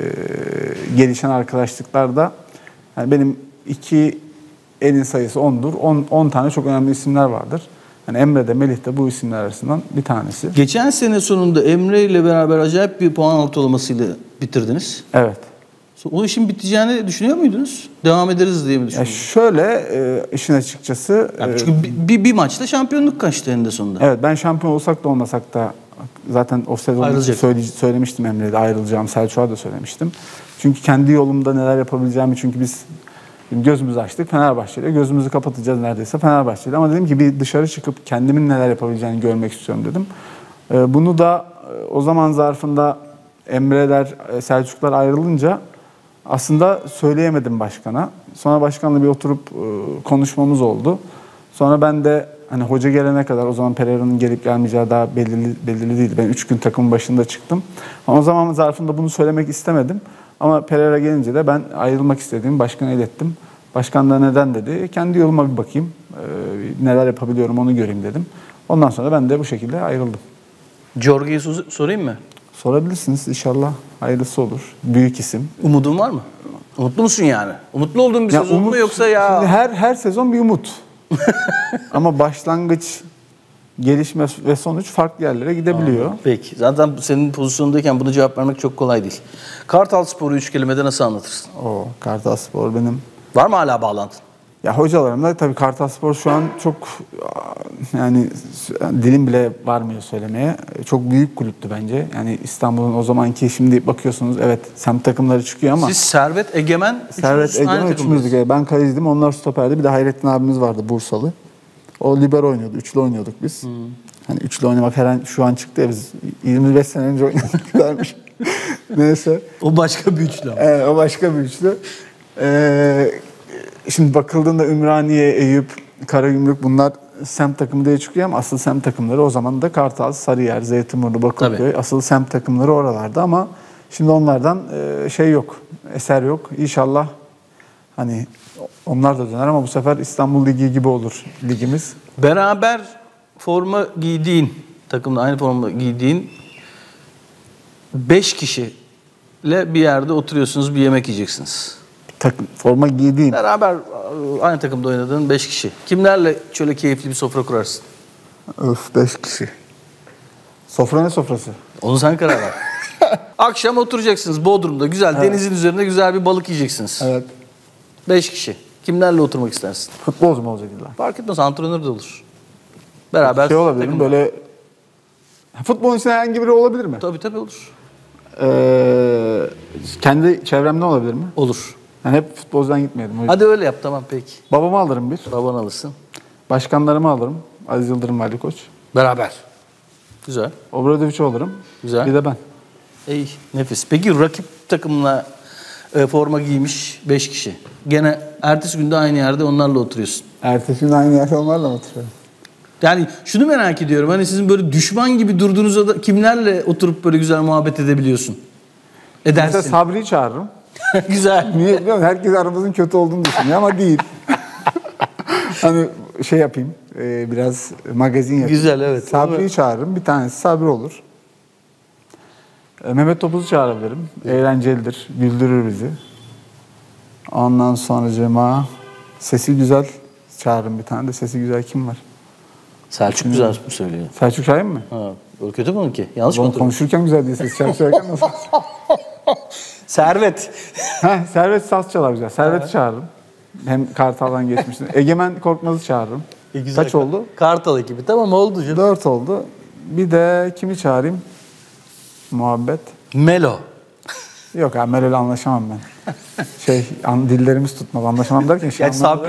gelişen arkadaşlıklarda yani benim iki elin sayısı ondur. on tane çok önemli isimler vardır. Yani Emre de Melih de bu isimler arasından bir tanesi. Geçen sene sonunda Emre ile beraber acayip bir puan ortalamasıyla bitirdiniz. Evet. O işin biteceğini düşünüyor muydunuz? Devam ederiz diye mi Ya düşünüyorsunuz? şöyle e, işin açıkçası... Yani e, çünkü bir, bir, bir maçta şampiyonluk kaçtı eninde sonunda. Evet, ben şampiyon olsak da olmasak da zaten o sezon için söyle, söylemiştim Emre'ye de ayrılacağım. Selçuk'a da söylemiştim. Çünkü kendi yolumda neler yapabileceğimi, çünkü biz gözümüzü açtık Fenerbahçe'yle. Gözümüzü kapatacağız neredeyse Fenerbahçe'yle. Ama dedim ki bir dışarı çıkıp kendimin neler yapabileceğini görmek istiyorum dedim. E, bunu da e, o zaman zarfında Emre'ler, e, Selçuklar ayrılınca aslında söyleyemedim başkana. Sonra başkanla bir oturup e, konuşmamız oldu. Sonra ben de hani hoca gelene kadar, o zaman Pereira'nın gelip gelmeyeceği daha belirli, belirli değildi. Ben üç gün takımın başında çıktım. Ama o zaman zarfında bunu söylemek istemedim. Ama Pereira gelince de ben ayrılmak istediğimi başkana ilettim. Başkan da neden dedi. Kendi yoluma bir bakayım. E, neler yapabiliyorum onu göreyim dedim. Ondan sonra ben de bu şekilde ayrıldım. Jorge'yi sorayım mı? Sorabilirsiniz inşallah. Hayırlısı olur. Büyük isim. Umudun var mı? Umutlu musun yani? Umutlu olduğun bir Ya sezon umut, mu yoksa ya... Şimdi her her sezon bir umut. Ama başlangıç, gelişme ve sonuç farklı yerlere gidebiliyor. Aa, peki. Zaten senin pozisyondayken bunu cevap vermek çok kolay değil. Kartalspor'u üç kelimede nasıl anlatırsın? O Kartalspor benim. Var mı hala bağlantın? Ya hocalarımla tabii Kartalspor şu an çok yani dilim bile varmıyor söylemeye. Çok büyük kulüptü bence. Yani İstanbul'un o zamanki, şimdi bakıyorsunuz evet semt takımları çıkıyor ama. Siz Servet Egemen, Servet üçünüz aynı Egemen üçümüzdük. Ben kaleciydim, onlar stoperdi. Bir de Hayrettin abimiz vardı Bursalı. O libero oynuyordu. Üçlü oynuyorduk biz. Hmm. Hani üçlü oynamak her an şu an çıktı ya, biz yirmi beş sene önce oynadık dermiş. Neyse. O başka bir üçlü ama. Evet, o başka bir üçlü. Ee, şimdi bakıldığında Ümraniye, Eyüp, Karagümrük bunlar semt takımı diye çıkıyor ama asıl semt takımları o zaman da Kartal, Sarıyer, Zeytinburnu, Bakırköy. Tabii. Asıl semt takımları oralarda ama şimdi onlardan şey yok, eser yok. İnşallah hani onlar da döner ama bu sefer İstanbul Ligi gibi olur ligimiz. Beraber forma giydiğin, takımda aynı forma giydiğin beş kişiyle bir yerde oturuyorsunuz, bir yemek yiyeceksiniz. Takım, forma giydiğin. Beraber aynı takımda oynadığın beş kişi. Kimlerle şöyle keyifli bir sofra kurarsın? Öf, beş kişi. Sofra ne sofrası? Onu sen karar ver. Akşam oturacaksınız Bodrum'da, güzel evet. Denizin üzerinde güzel bir balık yiyeceksiniz. Evet. Beş kişi. Kimlerle oturmak istersin? Futbolcu mu olacak illa? Fark etmez, antrenör de olur. Beraber şey olabilir mi? Böyle Futbolun içinde herhangi biri olabilir mi? Tabii tabii olur. Ee, kendi çevremden olabilir mi? Olur. Yani hep futbolcudan gitmeyelim. O yüzden. Hadi öyle yap, tamam peki. Babamı alırım bir. Baban alırsın. Başkanlarımı alırım. Aziz Yıldırım, Ali Koç. Beraber. Güzel. Obradoviç'i alırım. Güzel. Bir de ben. İyi, nefis. Peki rakip takımla e, forma giymiş beş kişi. Gene ertesi günde aynı yerde onlarla oturuyorsun. Ertesi gün aynı yerde onlarla mı oturuyorum? Yani şunu merak ediyorum. Hani sizin böyle düşman gibi durduğunuzda da kimlerle oturup böyle güzel muhabbet edebiliyorsun? Edersin. Mesela Sabri'yi çağırırım. Güzel. Niye biliyor musun? Herkes aramızın kötü olduğunu düşünüyor ama değil. Hani şey yapayım, e, biraz magazin yapayım. Güzel, evet. Sabri'yi çağırırım. Bir tanesi Sabri olur. E, Mehmet Topuz'u çağırabilirim. Eğlencelidir, güldürür bizi. Ondan sonra Cema, sesi güzel çağırırım bir tane de. Sesi güzel kim var? Selçuk güzel mi söylüyor? Selçuk Şahin mi? Ha, öyle kötü mü ki? Yanlış mı Oğlum hatırlıyorum? konuşurken güzel diye ses şarkı söylerken nasıl? Servet. Heh, Servet saz çalar güzel. Servet'i çağırırım. Hem Kartal'dan geçmiştim. Egemen Korkmaz'ı çağırırım. E, güzel. Kaç oldu? Kartal ekibi. Tamam oldu canım. Dört oldu. Bir de kimi çağırayım? Muhabbet. Melo. Yok abi Melol'le anlaşamam ben. Şey, an, dillerimiz tutmaz. Anlaşamam derken şey Gerçi Sabri...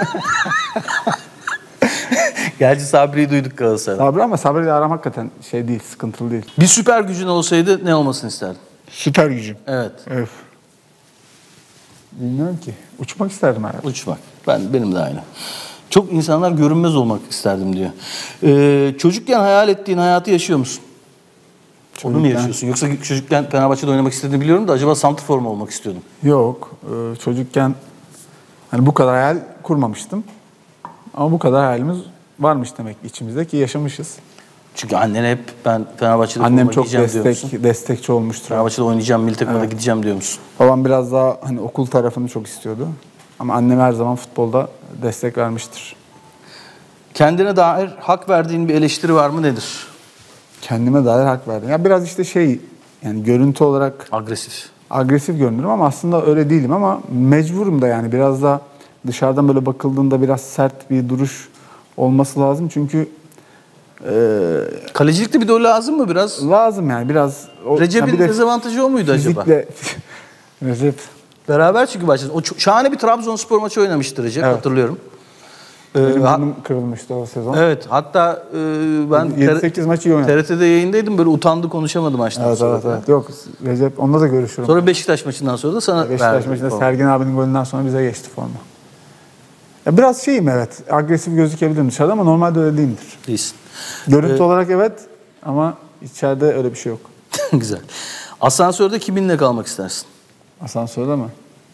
Gerçi Sabri'yi duyduk Galatasaray'da. Sabri ama Sabri'yle aram hakikaten şey değil, sıkıntılı değil. Bir süper gücün olsaydı ne olmasını isterdin? Süper gücüm. Evet. Öf. Bilmiyorum ki. Uçmak isterdim herhalde. Uçmak. Ben, benim de aynı. Çok insanlar görünmez olmak isterdim diyor. Ee, çocukken hayal ettiğin hayatı yaşıyor musun? Onu mu Çocukken- yaşıyorsun? Yoksa çocukken Fenerbahçe'de oynamak istediğini biliyorum da acaba santrfor mu olmak istiyordun? Yok. Ee, çocukken hani bu kadar hayal kurmamıştım. Ama bu kadar hayalimiz varmış demek ki içimizde ki yaşamışız. Çünkü annen hep ben Fenerbahçe'de Annem forma çok giyeceğim diyor musun? destek destekçi olmuştur. Fenerbahçe'de oynayacağım, milli takıma da gideceğim diyor musun? Babam biraz daha hani okul tarafını çok istiyordu. Ama annem her zaman futbolda destek vermiştir. Kendine dair hak verdiğin bir eleştiri var mı, nedir? Kendime dair hak verdim. Ya biraz işte şey yani görüntü olarak Agresif. agresif görünürüm ama aslında öyle değilim ama mecburum da yani biraz da dışarıdan böyle bakıldığında biraz sert bir duruş olması lazım. Çünkü Kalecilikte bir de o lazım mı biraz? lazım yani biraz. O, Recep'in ya bir de dezavantajı o muydu acaba? fizikle, Recep Beraber çünkü başladı. O çok- şahane bir Trabzonspor maçı oynamıştı Recep, Evet. hatırlıyorum. Ee, benim ha- burnum kırılmıştı o sezon. evet, hatta e, ben yedi sekiz maçı iyi oynadı. T R T'de yayındaydım, böyle utandı konuşamadı maçtan Evet, sonra. evet, evet. Yok Recep onunla da görüşürüm. Sonra Beşiktaş maçından sonra da sana Beşiktaş verdi maçında forma. Sergen abinin golünden sonra bize geçti forma. Ya biraz şeyim evet. Agresif gözükebilirim dışarıda ama normalde öyle değilimdir. Değilsin. Görüntü olarak evet ama içeride öyle bir şey yok. Güzel. Asansörde kiminle kalmak istersin? Asansörde mi?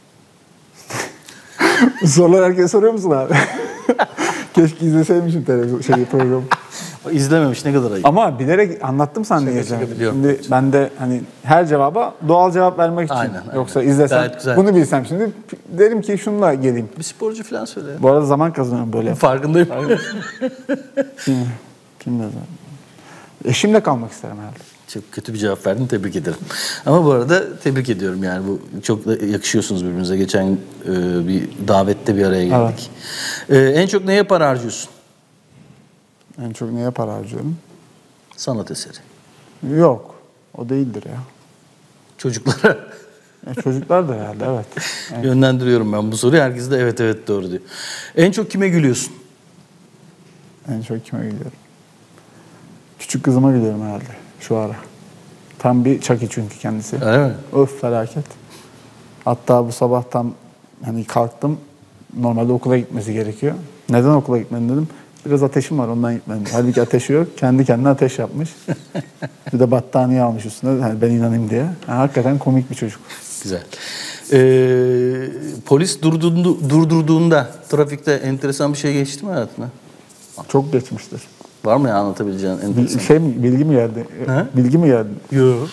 Bu soruları herkese soruyor musun abi? Keşke izleseymişim televizyon şey, programı. İzlememiş, ne kadar ayıp. Ama bilerek anlattım sen niye şaka izlemedin. biliyorum. Şimdi ben de hani her cevaba doğal cevap vermek için. Aynen, aynen. Yoksa izlesem Gayet güzel. bunu bilsem şimdi derim ki şununla geleyim. Bir sporcu falan söyle. Bu arada zaman kazanıyorum böyle. yap- Farkındayım. Kim? Kim yazar? Eşimle kalmak isterim herhalde. Çok kötü bir cevap verdin, tebrik ederim. Ama bu arada tebrik ediyorum yani, bu çok da yakışıyorsunuz birbirinize. Geçen gün e, bir davette bir araya geldik. E, en çok neye para harcıyorsun? En çok neye para harcıyorum? Sanat eseri. Yok. O değildir ya. Çocuklara Ya çocuklar da herhalde evet. Yani yönlendiriyorum ben bu soruyu. Herkes de evet evet doğru diyor. En çok kime gülüyorsun? en çok kime gülüyorum? Küçük kızıma gülüyorum herhalde şu ara. Tam bir çaki çünkü kendisi. Öyle mi? Öf felaket. Hatta bu sabah tam hani kalktım. Normalde okula gitmesi gerekiyor. Neden okula gitmedin dedim. Biraz ateşim var ondan gitmedim. Halbuki ateşi yok. Kendi kendine ateş yapmış. Bir de battaniye almış üstüne. Hani ben inanayım diye. Yani hakikaten komik bir çocuk. Güzel. Ee, polis durduğunda, durdurduğunda trafikte enteresan bir şey geçti mi hayatına? Çok geçmiştir. Var mı ya anlatabileceğin enteresan? Bir şey mi, bilgi mi geldi? He? Bilgi mi geldi? Yok.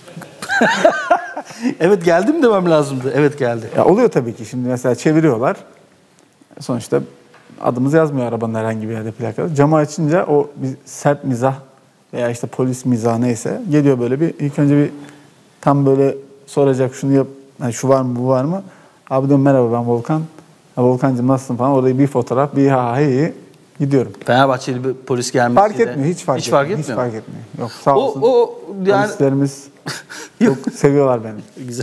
Evet geldi mi demem lazımdı. Evet geldi. Ya oluyor tabii ki. Şimdi mesela çeviriyorlar. Sonuçta adımız yazmıyor arabanın herhangi bir yerde plakada. Camı açınca o bir sert mizah veya işte polis mizahı neyse geliyor böyle bir ilk önce bir tam böyle soracak şunu yap, yani şu var mı bu var mı? Abi diyorum merhaba ben Volkan. Ya Volkancığım nasılsın falan. Orada bir fotoğraf bir ha ha iyi. Gidiyorum. Fenerbahçeli bir polis gelmesi Fark etmiyor, hiç fark hiç etmiyor. fark etmiyor. Hiç fark etmiyor. Yok, sağ O, olsun. o yani Polislerimiz çok seviyorlar beni. güzel.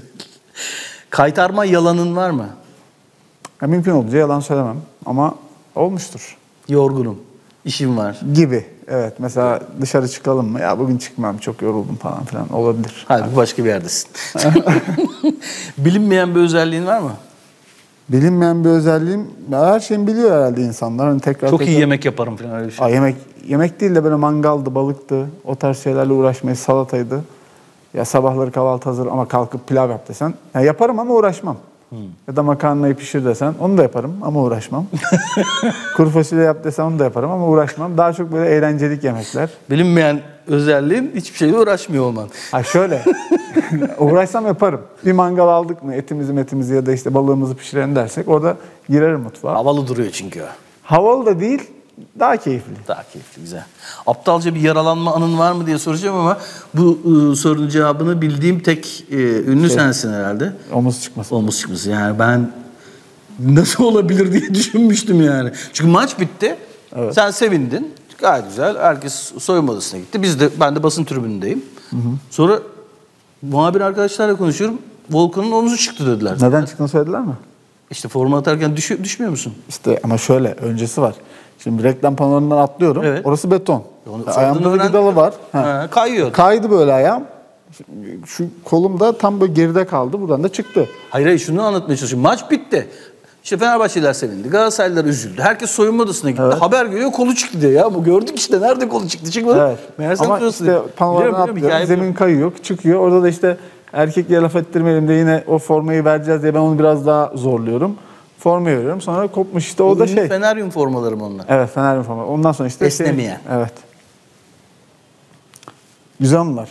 Kaytarma yalanın var mı? Ya, mümkün olduğunca yalan söylemem ama olmuştur. Yorgunum. İşim var. Gibi. Evet. Mesela dışarı çıkalım mı? Ya bugün çıkmam, çok yoruldum falan filan. Olabilir. Halbuki başka bir yerdesin. Bilinmeyen bir özelliğin var mı? Bilinmeyen bir özelliğim, ya her şeyi biliyor herhalde insanlar. Hani tekrar Çok tekrar... iyi yemek yaparım falan öyle bir şey. Aa, yemek yemek değil de böyle mangaldı, balıktı. O tarz şeylerle uğraşmayı, salataydı. Ya sabahları kahvaltı hazır ama kalkıp pilav yap desen. Ya yaparım ama uğraşmam. Hmm. Ya da makarnayı pişir desen onu da yaparım ama uğraşmam. Kuru fasulye yap desen onu da yaparım ama uğraşmam. Daha çok böyle eğlencelik yemekler. Bilinmeyen özelliğin hiçbir şeyle uğraşmıyor olman. Ha şöyle, uğraşsam yaparım. Bir mangal aldık mı etimizi metimizi ya da işte balığımızı pişirelim dersek orada girerim mutfağa. Havalı duruyor çünkü o. Havalı da değil, daha keyifli. Daha keyifli, güzel. Aptalca bir yaralanma anın var mı diye soracağım ama bu ıı, sorunun cevabını bildiğim tek e, ünlü Şey, sensin herhalde. Omuz çıkması. Omuz çıkması. Yani ben nasıl olabilir diye düşünmüştüm yani. Çünkü maç bitti. Evet. Sen sevindin. Gayet güzel. Herkes soyunma odasına gitti. Biz de, ben de basın tribünündeyim. Hı hı. Sonra muhabir arkadaşlarla konuşuyorum. Volkan'ın omuzu çıktı dediler. Neden çıktığını söylediler mi? İşte forma atarken düşüyor, düşmüyor musun? İşte ama şöyle öncesi var. Şimdi reklam panolarından atlıyorum. Evet. Orası beton. Ayağımda bir vidalı var. Ha. Ha, kayıyor. Kaydı böyle ayağım. Şu kolum da tam böyle geride kaldı. Buradan da çıktı. Hayır hayır şunu anlatmaya çalışıyorum. Maç bitti. İşte Fenerbahçeliler sevindi. Galatasaraylılar üzüldü. Herkes soyunma odasına gitti. Evet. Haber geliyor kolu çıktı diye. Ya bu gördük işte. Nerede kolu çıktı? Çıkmadı. Evet. Meğersem ama işte panolardan atlıyorum. Zemin kayıyor. Çıkıyor. Orada da işte erkeklere laf ettirmeyelim de yine o formayı vereceğiz diye ben onu biraz daha zorluyorum. Formayı veriyorum. Sonra kopmuş işte o, o da şey. Feneryum formaları mı onlar? Evet, Feneryum formaları. Ondan sonra işte esnemeyen. Şey, evet. Güzel anılar.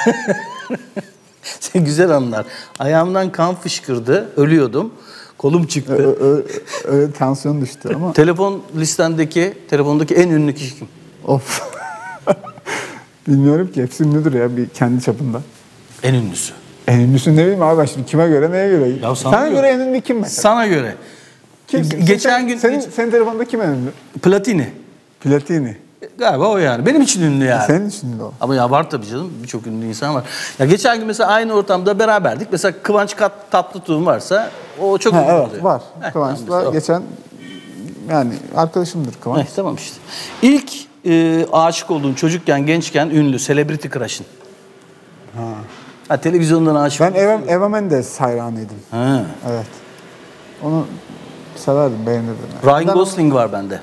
Güzel anılar. Ayağımdan kan fışkırdı. Ölüyordum. Kolum çıktı. Öyle tansiyon düştü ama. Telefon listendeki, telefondaki en ünlü kişi kim? Of. Bilmiyorum ki. Hepsi ünlüdür ya bir kendi çapında. En ünlüsü. En ünlüsü ne bileyim abi ben şimdi kime göre neye göre? Ya sana, sana göre en ünlü kim mesela? Sana göre. Kim? Geçen sen, gün... Senin, senin telefonda kim en ünlü? Platini. Platini. Galiba o yani. Benim için ünlü yani. Senin için ünlü o. Ama ya var tabii canım. Birçok ünlü insan var. Ya geçen gün mesela aynı ortamda beraberdik. Mesela Kıvanç Tatlıtuğ'un varsa o çok ha, ünlü evet, oluyor. var. Heh, Kıvanç'la tamam, geçen yani arkadaşımdır Kıvanç. Heh, tamam işte. İlk e, aşık olduğun çocukken, gençken ünlü, celebrity crush'ın. Ha. Ha, televizyondan aşık. Ben Eva, Eva Mendes hayranıydım. Ha. Evet. Onu severdim, beğenirdim. Ryan Gosling var bende.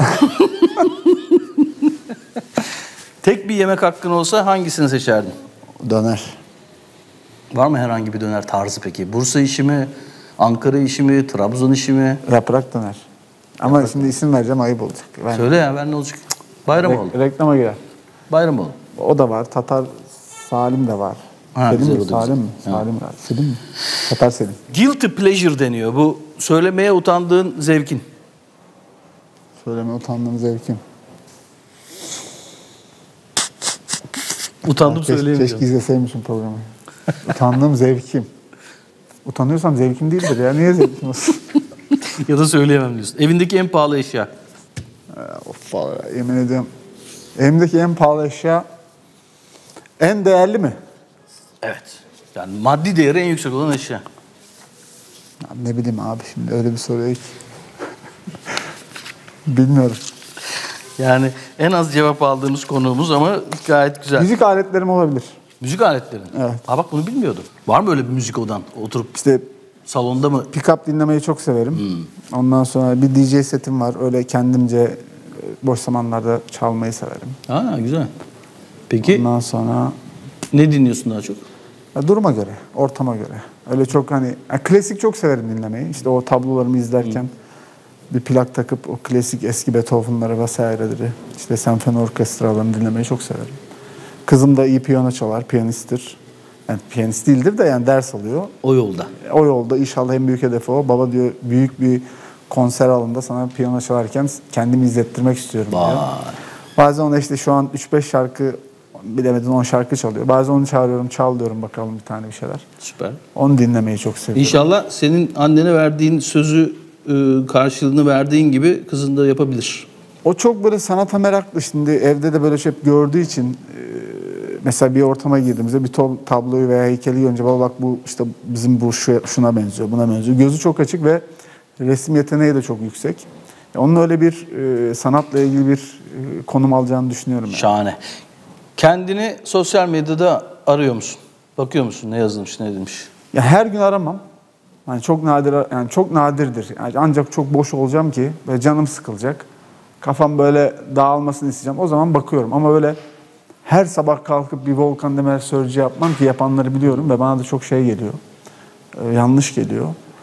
Tek bir yemek hakkın olsa hangisini seçerdin? Döner. Var mı herhangi bir döner tarzı peki? Bursa işi mi, Ankara işi mi, Trabzon işi mi? Yaprak döner. Ama Yaprak şimdi isim vereceğim ayıp olacak. Ben söyle ya ben ne olacak? Bayram Re- oldu. Reklama girer. Bayram oldu. O da var. Tatar Salim de var. Ha, Selim mi? güzel, Salim mi? Ha. Salim mi? Selim mi? Tatar Selim. Guilty pleasure deniyor. Bu söylemeye utandığın zevkin. Söylemeye utandığım zevkim. Utandım söyleyemeyeceğim. Keşke izleseymişim programı. Utandığım zevkim. Utanıyorsam zevkim değildir ya. Niye zevkim olsun? Ya da söyleyemem diyorsun. Evindeki en pahalı eşya. Of ya, yemin ediyorum. Evimdeki en pahalı eşya en değerli mi? Evet. Yani maddi değeri en yüksek olan eşya. Ya ne bileyim abi şimdi öyle bir soruyor ki. Bilmiyorum. Yani en az cevap aldığımız konuğumuz ama gayet güzel. Müzik aletlerim olabilir. Müzik aletleri. Evet. Ha bak bunu bilmiyordum. Var mı öyle bir müzik odan? Oturup İşte salonda mı? pick-up dinlemeyi çok severim. Hmm. Ondan sonra bir D J setim var. Öyle kendimce boş zamanlarda çalmayı severim. Ha güzel. Peki ondan sonra ne dinliyorsun daha çok? Ya, duruma göre, ortama göre. Öyle çok hani ya, klasik çok severim dinlemeyi. İşte o tablolarımı izlerken hmm. bir plak takıp o klasik eski Beethoven'ları vesaireleri, işte senfoni orkestralarını dinlemeyi çok severim. Kızım da iyi piyano çalar, piyanisttir. Yani piyanist değildir de yani ders alıyor. O yolda. O yolda inşallah en büyük hedefi o. Baba diyor büyük bir konser alanında sana piyano çalarken kendimi izlettirmek istiyorum diyor. Bazen ona işte şu an üç beş şarkı bilemedin on şarkı çalıyor. Bazen onu çağırıyorum, çal diyorum bakalım bir tane bir şeyler. Süper. Onu dinlemeyi çok seviyorum. İnşallah senin annene verdiğin sözü karşılığını verdiğin gibi kızın da yapabilir. O çok böyle sanata meraklı. Şimdi evde de böyle şey hep gördüğü için e, mesela bir ortama girdiğimizde bir to- tabloyu veya heykeli görünce baba bak bu işte bizim bu şu, şuna benziyor, buna benziyor. Gözü çok açık ve resim yeteneği de çok yüksek. Onun öyle bir e, sanatla ilgili bir e, konum alacağını düşünüyorum. Yani. Şahane. Kendini sosyal medyada arıyor musun? Bakıyor musun ne yazılmış, ne edilmiş? Ya her gün aramam. Yani çok nadir, yani çok nadirdir. Yani ancak çok boş olacağım ki böyle canım sıkılacak. Kafam böyle dağılmasını isteyeceğim. O zaman bakıyorum ama böyle her sabah kalkıp bir Volkan Demirel sörcü yapmam ki yapanları biliyorum ve bana da çok şey geliyor. Ee, yanlış geliyor.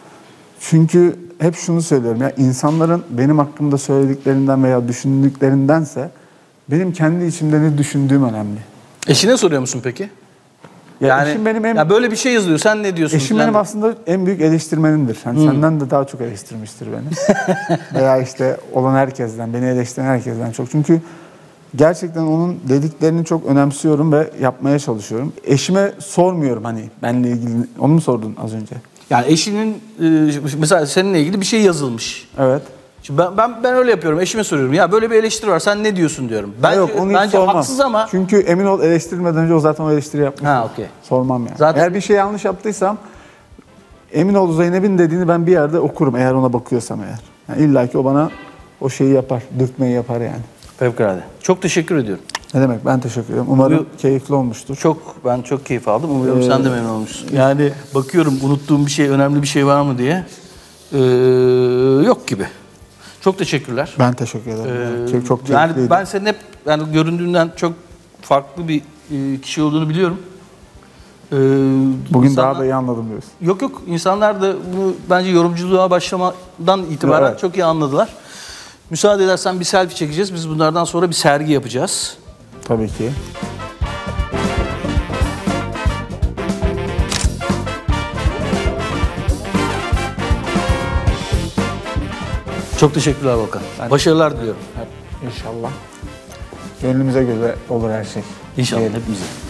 Çünkü hep şunu söylüyorum ya insanların benim hakkımda söylediklerinden veya düşündüklerindense benim kendi içimde ne düşündüğüm önemli. Eşine soruyor musun peki? Ya Yani eşim benim en, ya böyle bir şey yazılıyor. Sen ne diyorsun? eşim falan? benim aslında en büyük eleştirmenimdir. Yani Hmm. senden de daha çok eleştirmiştir beni. Veya işte olan herkesten, beni eleştiren herkesten çok. Çünkü gerçekten onun dediklerini çok önemsiyorum ve yapmaya çalışıyorum. Eşime sormuyorum hani benimle ilgili. Onu mu sordun az önce? Yani eşinin e, mesela seninle ilgili bir şey yazılmış. Evet. Şimdi ben, ben ben öyle yapıyorum. Eşime soruyorum. Ya böyle bir eleştiri var. Sen ne diyorsun diyorum. Bence Yok, onu hiç bence sormam. haksız ama Çünkü emin ol eleştirmeden önce o zaten o eleştiri yapmış. Ha, okey. Sormam yani. Zaten- Eğer bir şey yanlış yaptıysam emin ol Zeynep'in dediğini ben bir yerde okurum eğer ona bakıyorsam eğer. Yani İlla ki o bana o şeyi yapar, dürtmeyi yapar yani. fevkalade. Çok teşekkür ediyorum. Ne demek, ben teşekkür ederim. Umarım Bu- keyifli olmuştur. Çok ben çok keyif aldım. Umuyorum Ee, sen de memnun olmuşsun. Yani bakıyorum unuttuğum bir şey, önemli bir şey var mı diye. Ee, yok gibi. Çok teşekkürler. Ben teşekkür ederim. Ee, yani. Çok yani keyifliydi. ben senin hep yani göründüğünden çok farklı bir e, kişi olduğunu biliyorum. Ee, Bugün insanlar- daha da iyi anladım diyorsun. Yok yok, insanlar da bunu bence yorumculuğa başlamadan itibaren Evet. çok iyi anladılar. Müsaade edersen bir selfie çekeceğiz. Biz bunlardan sonra bir sergi yapacağız. Tabii ki. Çok teşekkürler Volkan. Başarılar diliyorum. İnşallah. Gönlümüze göre olur her şey. İnşallah Diyelim. hepimize.